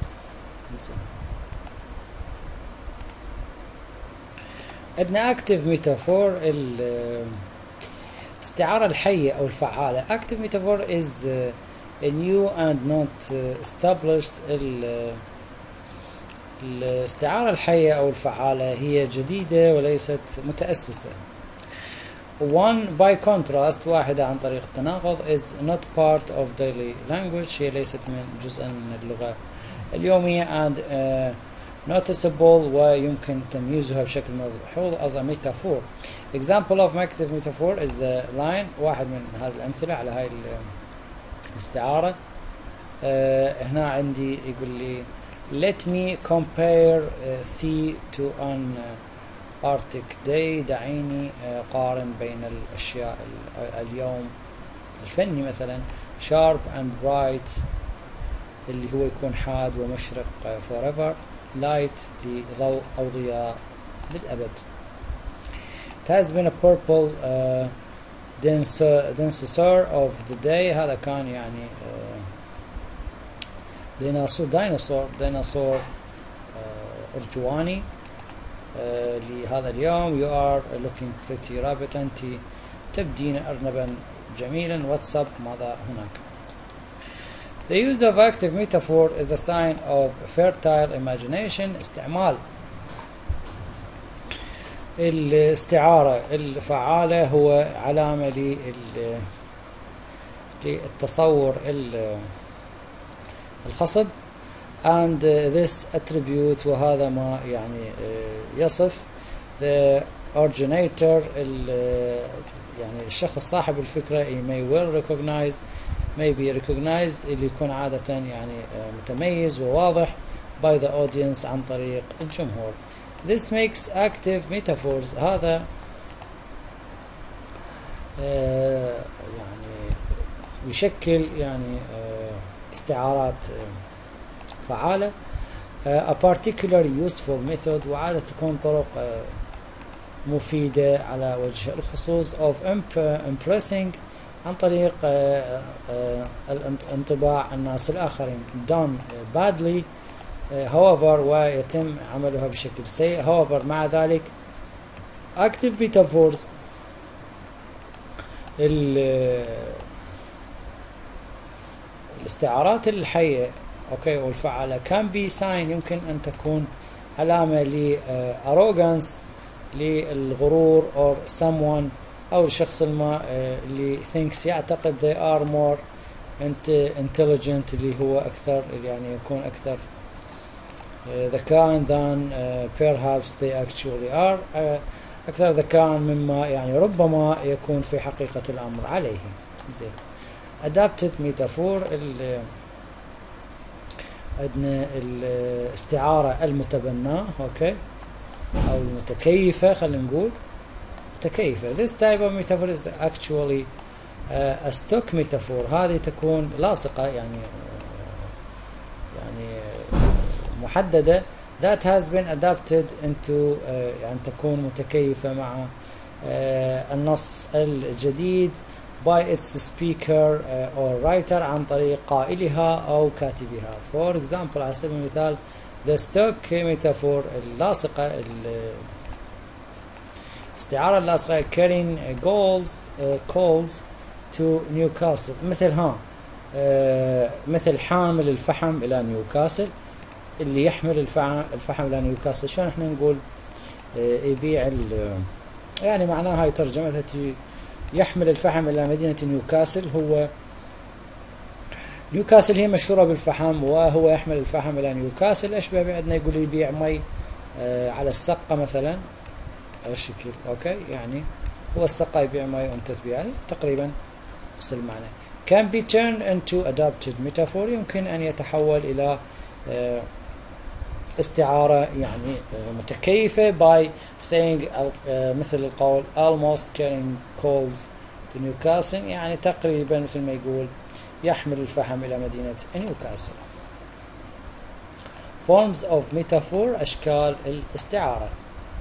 عندنا active metaphor الاستعارة الحية أو الفعالة. active metaphor is uh, a new and not uh, established ال الاستعارة الحية أو الفعالة هي جديدة وليست متأسسة. one by contrast واحدة عن طريق التناقض is not part of daily language هي ليست من جزءا من اللغة اليومية and uh, noticeable ويمكن تمييزها بشكل ملحوظ as a metaphor. example of active metaphor is the line واحد من هذه الأمثلة على هاي الاستعارة. uh, هنا عندي يقول لي let me compare uh, thee to an uh, arctic day دعيني uh, قارن بين الأشياء اليوم الفني مثلا sharp and bright اللي هو يكون حاد ومشرق uh, forever light لضوء أو ضياء للأبد. it has been a purple uh, dinosaur of the day هذا كان يعني uh, ديناصور ديناصور ديناصور uh, أرجواني uh, لهذا اليوم. you are looking pretty rabbit أنت تبدين أرنبا جميلا. what's up ماذا هناك. the use of active metaphor is a sign of fertile imagination استعمال الاستعارة الفعالة هو علامة للتصور الخصب and this attribute وهذا ما يعني يصف the originator يعني الشخص صاحب الفكرة may well recognize may be recognized اللي يكون عادة يعني متميز وواضح by the audience عن طريق الجمهور. this makes active metaphors هذا يعني يشكل يعني استعارات فعالة a particularly useful method وعادة تكون طرق مفيدة على وجه الخصوص of impressing عن طريق انطباع الناس الآخرين. done badly however ويتم عملها بشكل سيء. however مع ذلك active metaphors الاستعارات الحية اوكي والفعالة can be sign يمكن ان تكون علامة ل arrogance للغرور or someone او الشخص الما اللي thinks يعتقد they are more intelligent اللي هو اكثر يعني يكون اكثر ذكاء than perhaps they actually are اكثر ذكاء مما يعني ربما يكون في حقيقة الامر عليه. زين adapted metaphor عندنا الاستعارة المتبناة اوكي او المتكيفة خلينا نقول متكيفة. this type of metaphor is actually uh, a stock metaphor هذه تكون لاصقة يعني يعني محددة that has been adapted into uh, يعني تكون متكيفة مع uh, النص الجديد by its speaker uh, or writer عن طريق قائلها أو كاتبها. for example على سبيل المثال the stock metaphor اللاصقة الاستعارة اللاصقة carrying goals uh, calls to Newcastle مثل ها uh, مثل حامل الفحم إلى نيوكاسل اللي يحمل الفحم الفحم إلى نيوكاسل. شلون احنا نقول uh, يبيع يعني معناها هاي ترجمتها يحمل الفحم إلى مدينة نيوكاسل هو نيوكاسل هي مشهورة بالفحم، وهو يحمل الفحم إلى نيوكاسل. أشبه بعندنا يقول يبيع مي آه على السقة مثلا الشكل. أوكي، يعني هو السقة يبيع مي وأنت تبيع، يعني تقريبا نفس المعنى. can be turned into adapted metaphor، يمكن أن يتحول إلى آه استعارة يعني آه متكيفة by saying آه مثل القول almost carrying coals to Newcastle، يعني تقريبا مثل ما يقول يحمل الفحم إلى مدينة نيوكاسل. forms of metaphor، أشكال الاستعارة.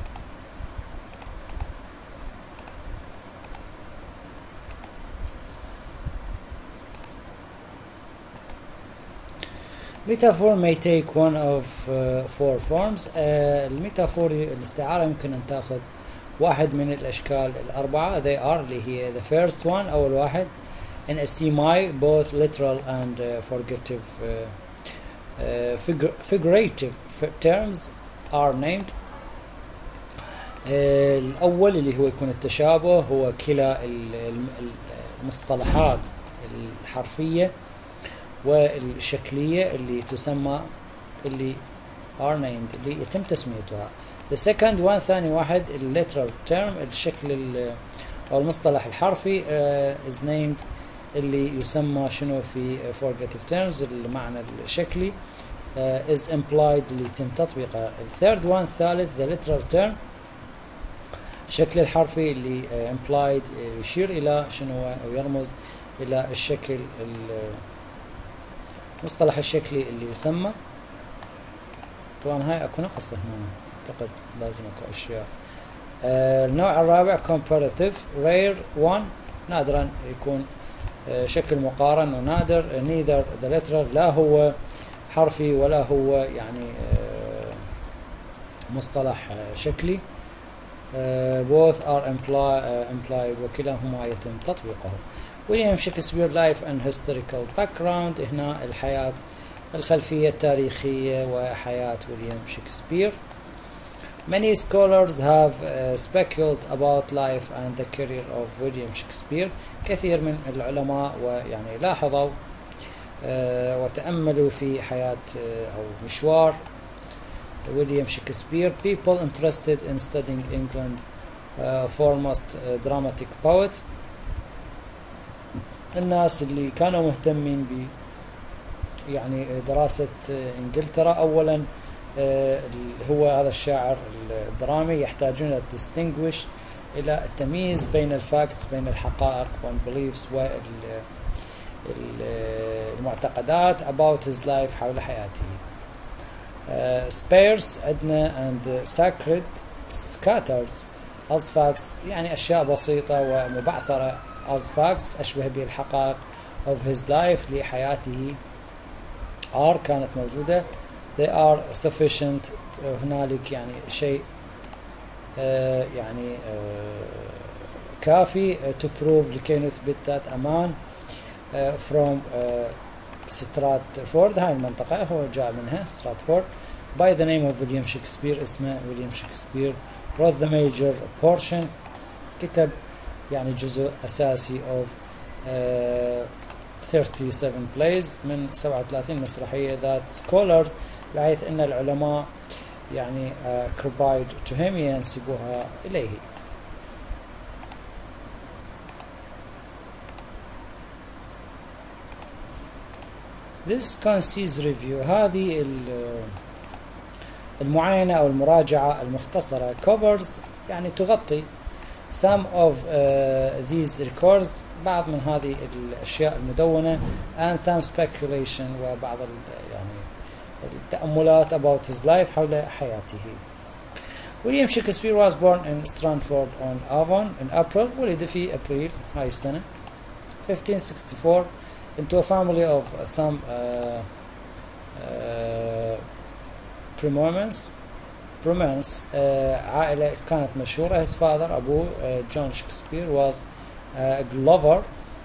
metaphor may take one of uh, four forms. uh, الميتافور الاستعارة يمكن أن تأخذ واحد من الأشكال الأربعة. they are اللي هي the first one، أول واحد in a semi both literal and uh, figurative uh, uh, figure, figurative terms are named. uh, الأول اللي هو يكون التشابه، هو كلا المصطلحات الحرفية والشكلية اللي تسمى اللي are named اللي يتم تسميتها. the second one ثاني واحد literal term، الشكل أو المصطلح الحرفي uh, is named اللي يسمى شنو في figurative terms المعنى الشكلي uh, is implied اللي يتم تطبيقه. the third one الثالث the literal term، الشكل الحرفي اللي uh, implied uh, يشير إلى شنو أو يرمز إلى الشكل المصطلح الشكلي اللي يسمى. طبعا هاي اكو نقص هنا، اعتقد لازم اكو اشياء. آه النوع الرابع comparative rare one، نادرا يكون آه شكل مقارن ونادر. neither the literal، لا هو حرفي ولا هو يعني آه مصطلح آه شكلي. آه both are imply, آه implied، وكلاهما يتم تطبيقه. ويليام شكسبير life and historical background، هنا الحياة الخلفية التاريخية وحياة ويليام شكسبير. many scholars have uh, speculated about life and the career of William Shakespeare، كثير من العلماء ويعني لاحظوا uh, وتأملوا في حياة uh, أو مشوار ويليام شكسبير. people interested in studying England uh, foremost uh, dramatic poet، الناس اللي كانوا مهتمين ب يعني دراسة انجلترا اولا هو هذا الشاعر الدرامي، يحتاجون distinguish الى التمييز بين الفاكتس، بين الحقائق والبليفز والمعتقدات about his life حول حياته. sparse عندنا and sacred scatters as facts، يعني اشياء بسيطة ومبعثرة as facts أشبه بالحقائق of his life لحياته are كانت موجودة. they are sufficient، هنالك يعني شيء آه يعني آه كافي to prove لكي نثبت ذات أمان آه from آه ستراتفورد، هاي المنطقة هو جاء منها ستراتفورد. by the name of William Shakespeare، اسمه ويليام شكسبير. wrote the major portion، كتب يعني جزء أساسي of uh, thirty-seven plays من سبعة وثلاثين مسرحية that scholars، بحيث أن العلماء يعني uh, cried to him ينسبوها إليه. This concise review، هذه المعاينة أو المراجعة المختصرة covers يعني تغطي some of uh, these records، بعض من هذه الأشياء المدونة and some speculation، وبعض يعني التأملات about his life حول حياته. ويليام شكسبير was born in Stratford on Avon in April، ولد في أبريل هاي السنة fifteen sixty-four into a family of some uh, uh, prominence prominence uh, عائلة كانت مشهورة. his father أبوه uh, John Shakespeare was a glover،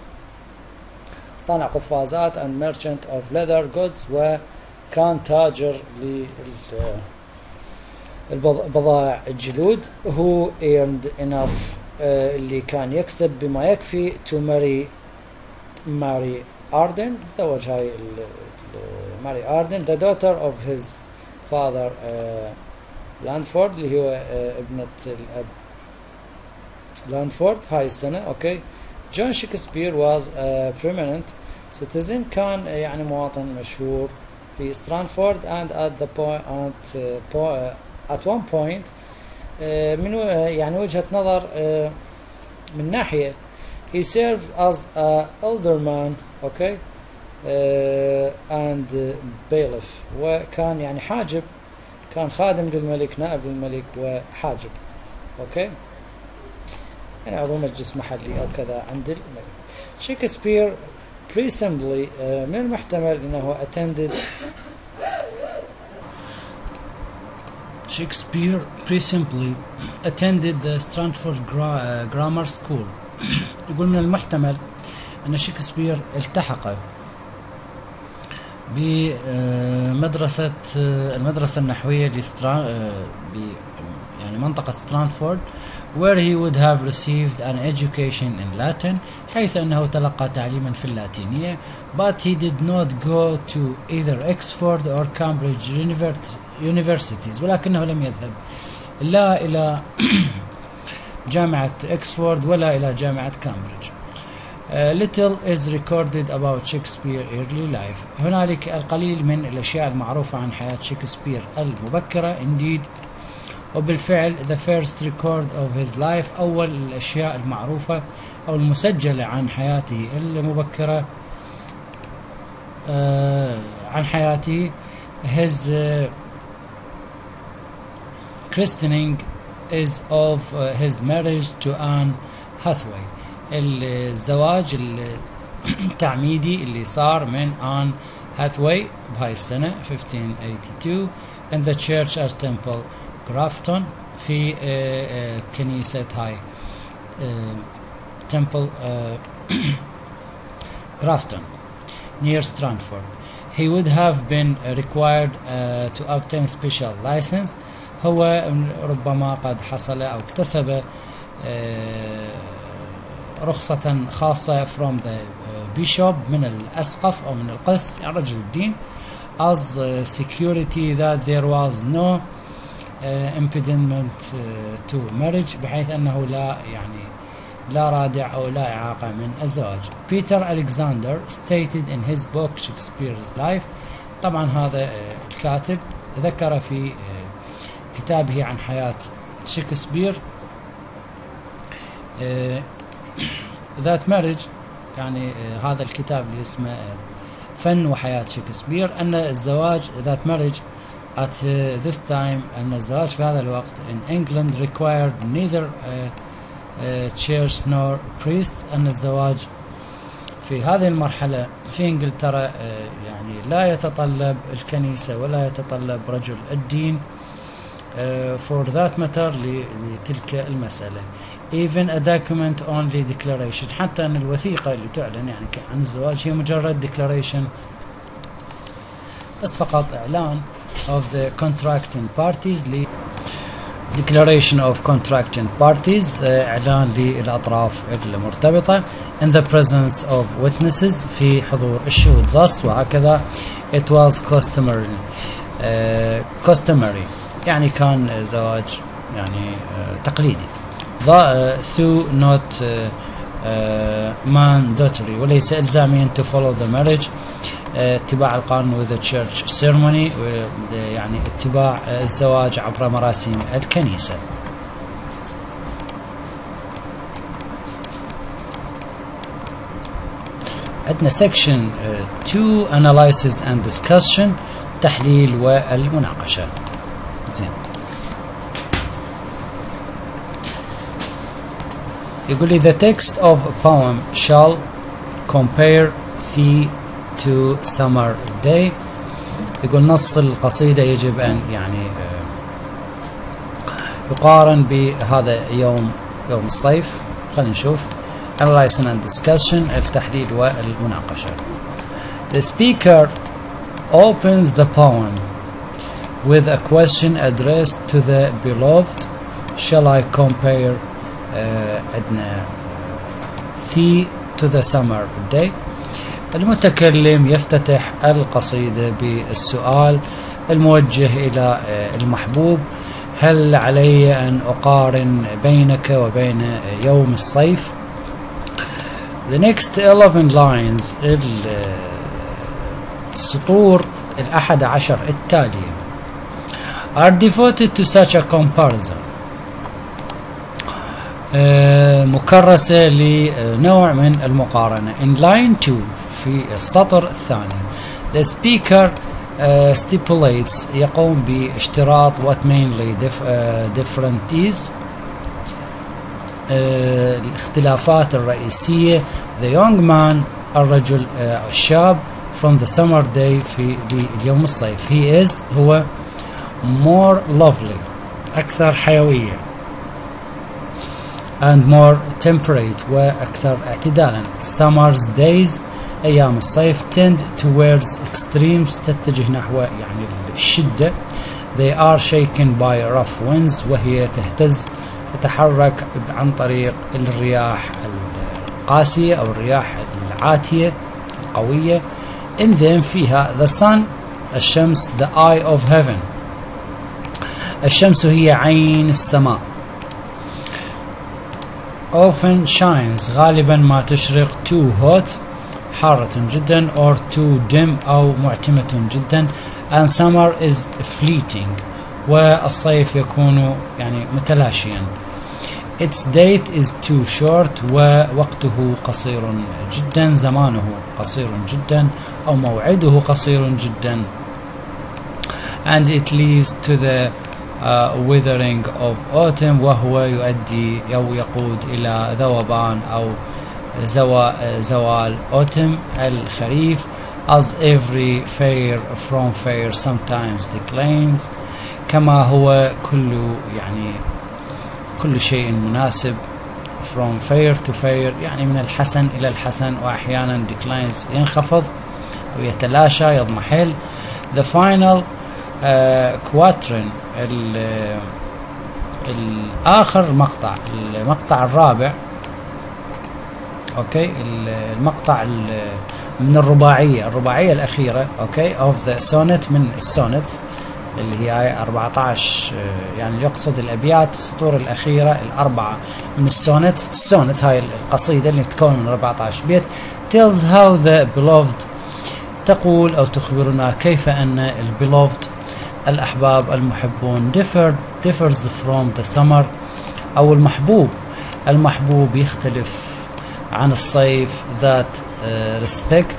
صانع قفازات and merchant of leather goods، وكان تاجر للبضائع الجلود. who earned enough uh, اللي كان يكسب بما يكفي to marry marry أردن تزوج هاي ماري أردن the daughter of his father لانفورد اللي هو ابنة الأب لانفورد في هاي السنة. أوكي. جون شكسبير was a prominent citizen كان يعني مواطن مشهور في سترانفورد and at the point at, uh, at one point uh, من يعني وجهة نظر uh, من ناحية he serves as a alderman. okay uh, and uh, bailiff وكان يعني حاجب كان خادم للملك نائب للملك وحاجب. اوكي يعني عضو مجلس محلي او كذا عند الملك. شكسبير presumably uh, من المحتمل انه attended Shakespeare presumably attended the Stratford Grammar School. يقول من المحتمل أن شكسبير التحق بمدرسة المدرسة النحوية لسترا يعني منطقة سترانفورد where he would have received an education in Latin حيث أنه تلقى تعليما في اللاتينية but he did not go to either Oxford or Cambridge universities ولكنه لم يذهب لا إلى جامعة إكسفورد ولا إلى جامعة كامبريدج. uh, little is recorded about Shakespeare early life. هنالك القليل من الأشياء المعروفة عن حياة شكسبير المبكرة indeed وبالفعل the first record of his life أول الأشياء المعروفة أو المسجلة عن حياته المبكرة uh, عن حياته his uh, christening is of uh, his marriage to Anne Hathaway. الزواج التعميدي اللي صار من آن هاثواي بهاي السنة fifteen eighty-two in the church at Temple Grafton في uh, uh, كنيسة هاي uh, Temple uh, Grafton near Stratford. He would have been required uh, to obtain special license. هو ربما قد حصل أو اكتسب رخصة خاصة from the bishop من الأسقف أو من القس يعني رجل الدين as security that there was no impediment to marriage بحيث أنه لا يعني لا رادع أو لا إعاقة من الزواج. Peter Alexander stated in his book Shakespeare's Life طبعا هذا الكاتب ذكر في كتابه عن حياة شكسبير ذات uh, marriage يعني uh, هذا الكتاب اللي اسمه uh, فن وحياة شكسبير أن الزواج ذات marriage at uh, this time أن الزواج في هذا الوقت in England required neither uh, uh, church nor priest أن الزواج في هذه المرحلة في إنجلترا uh, يعني لا يتطلب الكنيسة ولا يتطلب رجل الدين Uh, for that matter لتلك المسألة even a document only declaration حتى أن الوثيقة اللي تعلن يعني عن الزواج هي مجرد declaration بس فقط إعلان of the contracting parties ل declaration of contracting parties uh, إعلان للأطراف المرتبطة in the presence of witnesses في حضور الشهود thus وهكذا it was customary uh, customary يعني كان زواج يعني uh, تقليدي the, uh, though not uh, uh, mandatory وليس إلزاميا to follow the marriage uh, اتباع القانون with the church ceremony يعني اتباع uh, الزواج عبر مراسم الكنيسة. عندنا section uh, two analysis and discussion تحليل والمناقشة. زين يقول لي the text of a poem shall compare sea to summer day. يقول نص القصيدة يجب أن يعني يقارن بهذا يوم يوم الصيف. خلينا نشوف analysis and discussion التحليل والمناقشة. The speaker opens the poem with a question addressed to the beloved. Shall I compare عندنا sea to the summer day. المتكلم يفتتح القصيدة بالسؤال الموجه إلى المحبوب: هل علي أن أقارن بينك وبين يوم الصيف؟ The next eleven lines السطور الأحد عشر التالية are devoted to such a comparison. مكرسة لنوع من المقارنة. In line two في السطر الثاني the speaker uh, stipulates يقوم باشتراط what mainly dif uh, different is uh, الاختلافات الرئيسية. the young man الرجل uh, الشاب from the summer day في اليوم الصيف he is هو more lovely أكثر حيوية and more temperate وأكثر اعتدالا. summer's days أيام الصيف tend towards extremes تتجه نحو يعني الشدة. they are shaken by rough winds وهي تهتز تتحرك عن طريق الرياح القاسية أو الرياح العاتية القوية. in them فيها the sun الشمس the eye of heaven الشمس هي عين السماء. often shines غالبا ما تشرق too hot حارة جدا or too dim أو معتمة جدا. and summer is fleeting والصيف يكون يعني متلاشيا. its date is too short ووقته قصير جدا زمانه قصير جدا أو موعده قصير جدا. and it leads to the uh, withering of autumn وهو يؤدي أو يقود إلى ذوبان أو زوال autumn الخريف. as every fair from fair sometimes declines كما هو كل يعني كل شيء مناسب from fair to fair يعني من الحسن إلى الحسن وأحيانا declines ينخفض ويتلاشى يضمحل. the final uh, quatrain الآخر مقطع المقطع الرابع أوكي المقطع من الرباعية الرباعية الأخيرة أوكي of the sonnet من السونت اللي هي أربعة عشر يعني يقصد الأبيات السطور الأخيرة الأربعة من السونت. السونت هاي القصيدة اللي تتكون من أربعة عشر بيت tells how the beloved تقول أو تخبرنا كيف أن البيلوفد الأحباب المحبون differ differs from the summer أو المحبوب المحبوب يختلف عن الصيف ذات uh, respect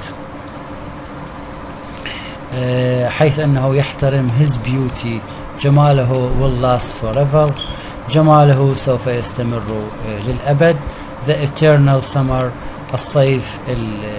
uh, حيث أنه يحترم his beauty جماله will last forever جماله سوف يستمر uh, للأبد. the eternal summer الصيف uh,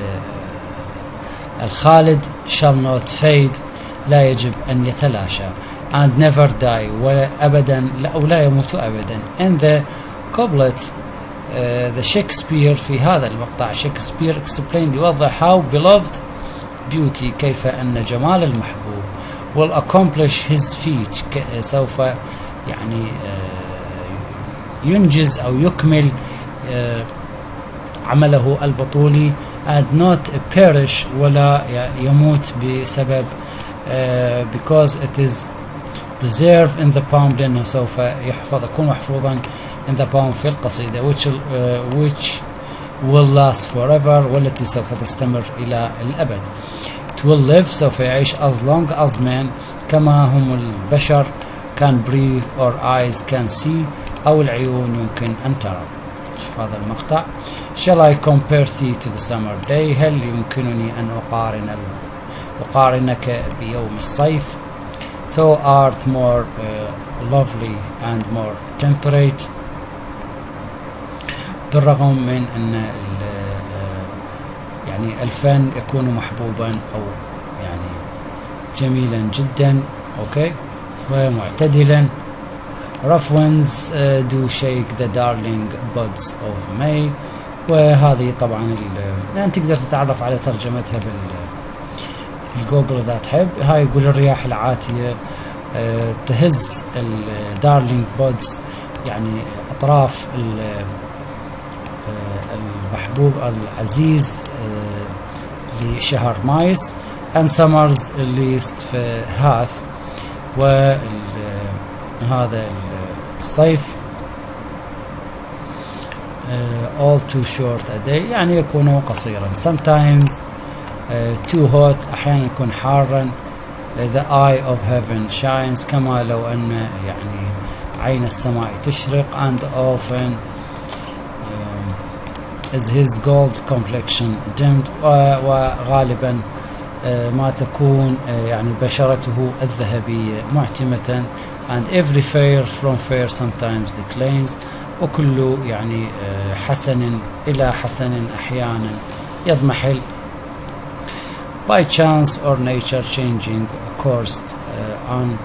الخالد shall not fade لا يجب أن يتلاشى and never die ولا أبدا لا أو لا يموت أبدا. in the couplet Uh, the Shakespeare في هذا المقطع شكسبير explained يوضح how beloved beauty كيف أن جمال المحبوب will accomplish his feat سوف يعني uh, ينجز أو يكمل uh, عمله البطولي and not perish ولا يموت بسبب uh, because it is preserved in the poem لأنه سوف يحفظ يكون محفوظا in the poem في القصيدة which, uh, which will last forever والتي سوف تستمر إلى الأبد. it will live سوف يعيش as long as men كما هم البشر can breathe or eyes can see أو العيون يمكن أن ترى. شوف هذا المقطع. shall I compare thee to the summer day هل يمكنني أن أقارن أقارنك بيوم الصيف. thou art more uh, lovely and more temperate بالرغم من أن يعني الفن يكون محبوبا أو يعني جميلا جدا أوكي ومعتدلا. rough winds uh, do shake the darling buds of May وهذه طبعا يعني تقدر تتعرف على ترجمتها بالجوجل إذا تحب. هاي يقول الرياح العاتية uh, تهز الدارلينج بودز يعني أطراف المحبوب العزيز لشهر مايس and summers least في هاث. وهذا الصيف uh, all too short a day يعني يكون قصيرا. sometimes uh, too hot أحيانا يكون حارا. the eye of heaven shines كما لو أن يعني عين السماء تشرق. and often uh, is his gold complexion dimmed وغالبا uh, ما تكون uh, يعني بشرته الذهبية معتمة. and every fair from fair sometimes declines وكل يعني uh, حسن إلى حسن أحيانا يضمحل. by chance or nature changing course uh, on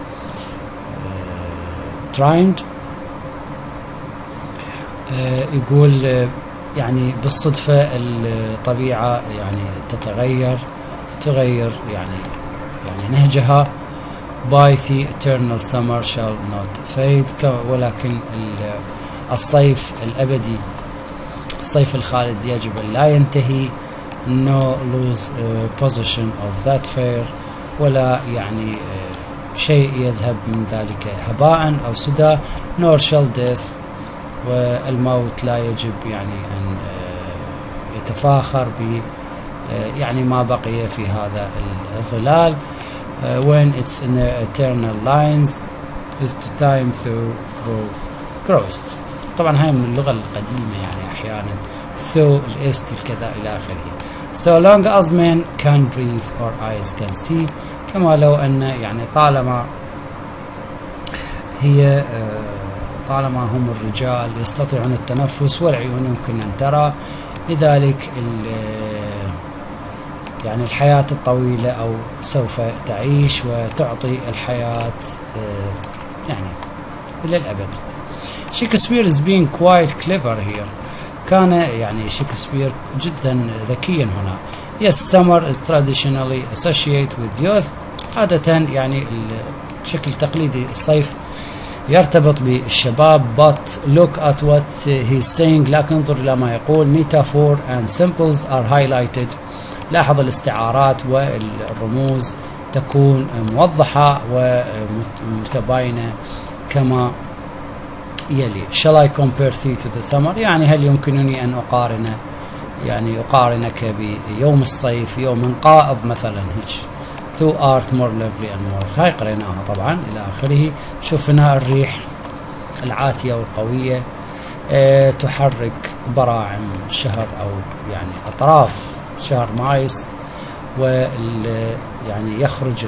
uh, trained uh, يقول uh, يعني بالصدفة الطبيعة يعني تتغير تغير يعني يعني نهجها. by the eternal summer shall not fade ولكن الصيف الأبدي الصيف الخالد يجب أن لا ينتهي. no lose uh, possession of that fair ولا يعني uh, شيء يذهب من ذلك هباء أو سدى. nor shall death والموت لا يجب يعني أن uh, يتفاخر ب uh, يعني ما بقي في هذا الظلال. uh, when it's in the eternal lines is the time to grow growest. طبعا هاي من اللغة القديمة يعني أحيانا so الإست الكذا إلى آخره. so long as men can breathe or eyes can see كما لو أن يعني طالما هي طالما هم الرجال يستطيعون التنفس والعيون يمكن أن ترى. لذلك يعني الحياة الطويلة أو سوف تعيش وتعطي الحياة يعني إلى الأبد. شكسبير is being quite clever here. كان يعني شكسبير جدا ذكيا هنا. yes summer is traditionally associated with youth عادة يعني بشكل تقليدي الصيف يرتبط بالشباب. but look at what he's saying لكن انظر إلى ما يقول. metaphor and symbols are highlighted لاحظ الاستعارات والرموز تكون موضحة ومتباينة كما يلي. shall I compare thee to the summer يعني هل يمكنني أن أقارن يعني أقارنك بيوم الصيف يوم قائض مثلا هيك. thou art more lovely and more هاي قريناها طبعا إلى آخره. شوفنا الريح العاتية والقوية أه تحرك براعم شهر أو يعني أطراف شهر مايس وال يعني يخرج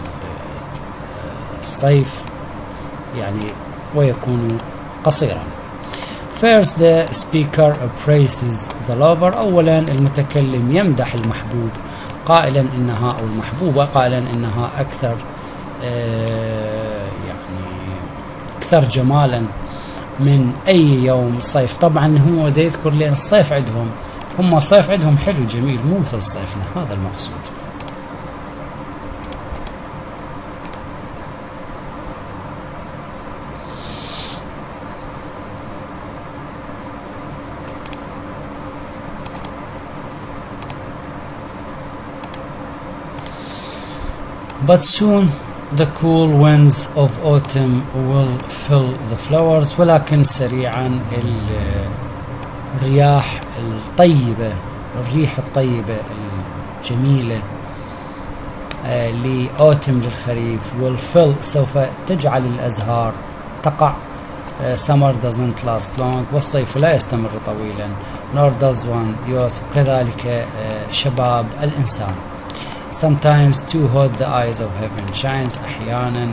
الصيف يعني ويكون قصيرا. first the speaker praises the lover أولا المتكلم يمدح المحبوب قائلا إنها أو المحبوبة قائلا إنها أكثر آه يعني أكثر جمالا من أي يوم صيف. طبعا هو دا يذكر لنا الصيف عندهم هم الصيف عندهم حلو جميل مو مثل صيفنا هذا المقصود. but soon the cool winds of autumn will fill the flowers ولكن سريعا الرياح الطيبة الريح الطيبة الجميلة آه لأوتم للخريف والفل سوف تجعل الأزهار تقع. آه summer doesn't last long والصيف لا يستمر طويلا. nor does one youth وكذلك آه شباب الإنسان. sometimes too hot the eyes of heaven shines أحيانا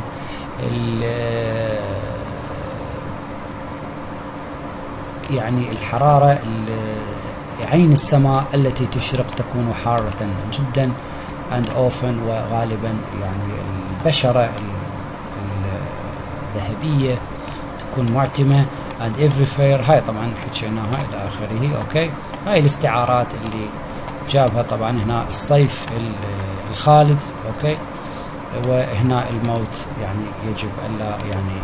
يعني الحرارة عين السماء التي تشرق تكون حارة جدا. and often وغالبا يعني البشرة الذهبية تكون معتمة. and every fair هاي طبعا حكيناها إلى آخره. أوكي هاي الاستعارات اللي جابها طبعا هنا الصيف الخالد. أوكي وهنا الموت يعني يجب ألا يعني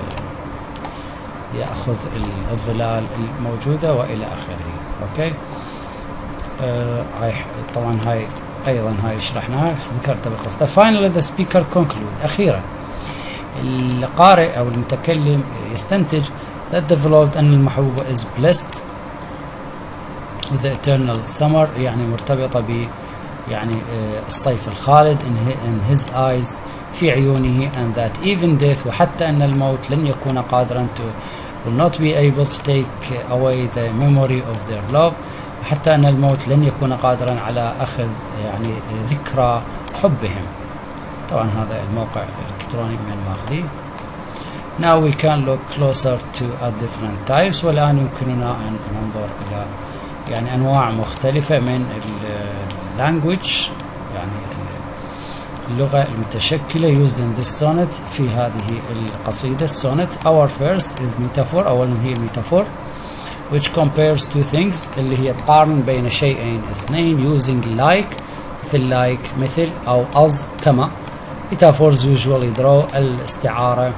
يأخذ الظلال الموجودة وإلى آخره. أوكي آه هاي طبعا هاي أيضا هاي شرحناها ذكرتها بالقصة. finally the speaker conclude. أخيرا القارئ أو المتكلم يستنتج that developed أن المحبوبة is blessed with the eternal summer، يعني مرتبطة ب يعني الصيف الخالد in, in his eyes في عيونه، and that even death وحتى أن الموت لن يكون قادرا to will not be able to take away the memory of their love، وحتى أن الموت لن يكون قادرا على أخذ يعني ذكرى حبهم. طبعا هذا الموقع الإلكتروني من ماخذيه. Now we can look closer to a different types. والآن يمكننا أن ننظر إلى يعني أنواع مختلفة من language يعني اللغة المتشكلة used in this sonnet في هذه القصيدة. sonnet our first is metaphor. أولا هي metaphor which compares two things اللي هي تقارن بين شيئين اثنين using like مثل like مثل أو as كما. metaphors usually draw الاستعارة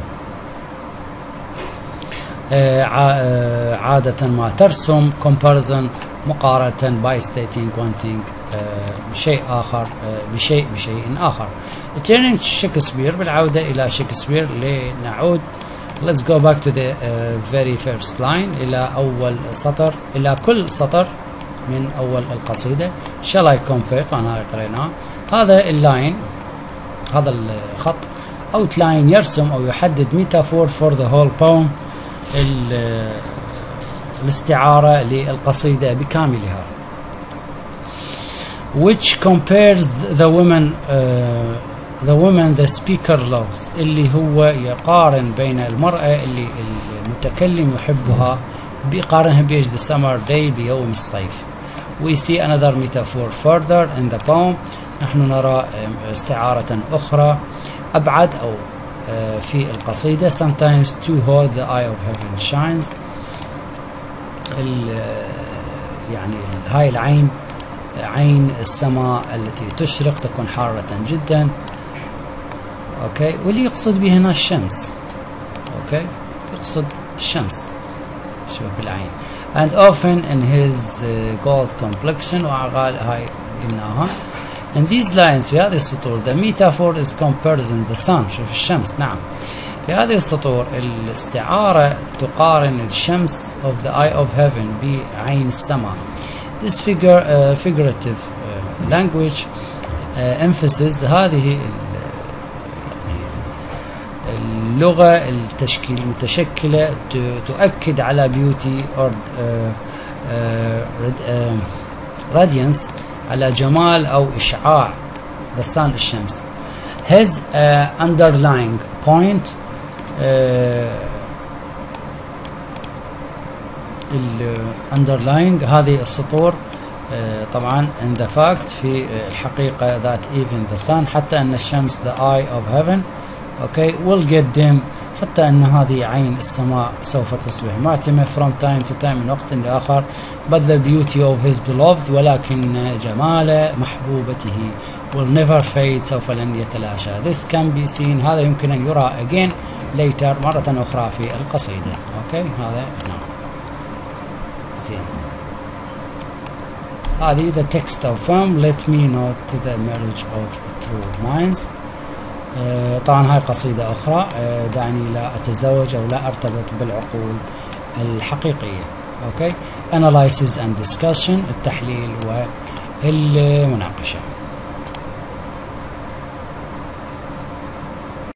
آه عادة ما ترسم comparison مقارنة by stating one thing آه بشيء آخر آه بشيء بشيء آخر. Returning to Shakespeare بالعودة إلى شكسبير لنعود. Let's go back to the uh, very first line إلى أول سطر إلى كل سطر من أول القصيدة. Shall I compare أنا قريناه. هذا اللاين هذا الخط outline يرسم أو يحدد metaphor for the whole poem الاستعارة للقصيدة بكاملها. which compares the woman uh, the woman the speaker loves اللي هو يقارن بين المرأة اللي المتكلم يحبها بيقارنها بإيش the summer day بيوم الصيف. we see another metaphor further in the poem. نحن نرى استعارة أخرى أبعد أو في القصيدة. sometimes to hold the eye of heaven shines يعني هاي العين عين السماء التي تشرق تكون حارة جدا. اوكي واللي يقصد به هنا الشمس. اوكي يقصد الشمس شوف بالعين. and often in his uh, gold complexion وعقال هاي قلناها. in these lines في هذه السطور the metaphor is comparison the sun شوف الشمس. نعم في هذه السطور الاستعارة تقارن الشمس of the eye of heaven بعين السماء. this figure uh, figurative uh, language uh, emphasis هذه اللغة التشكيل المتشكلة تؤكد على beauty or uh, uh, radiance على جمال أو إشعاع the sun الشمس. his uh, underlying point uh, ال underlying هذه السطور uh, طبعا in the fact في الحقيقة that even the sun حتى أن الشمس the eye of heaven okay will get them حتى أن هذه عين السماء سوف تصبح معتمة from time to time من وقت لآخر. but the beauty of his beloved ولكن جمال محبوبته will never fade سوف لن يتلاشى. this can be seen هذا يمكن أن يرى again later مرة أخرى في القصيدة. اوكي هذا نعم زين. هذه the text of poem let me not to the marriage of true minds. آه طبعا هاي قصيدة أخرى آه دعني لا أتزوج أو لا أرتبط بالعقول الحقيقية. أوكي analysis and discussion التحليل والمناقشة.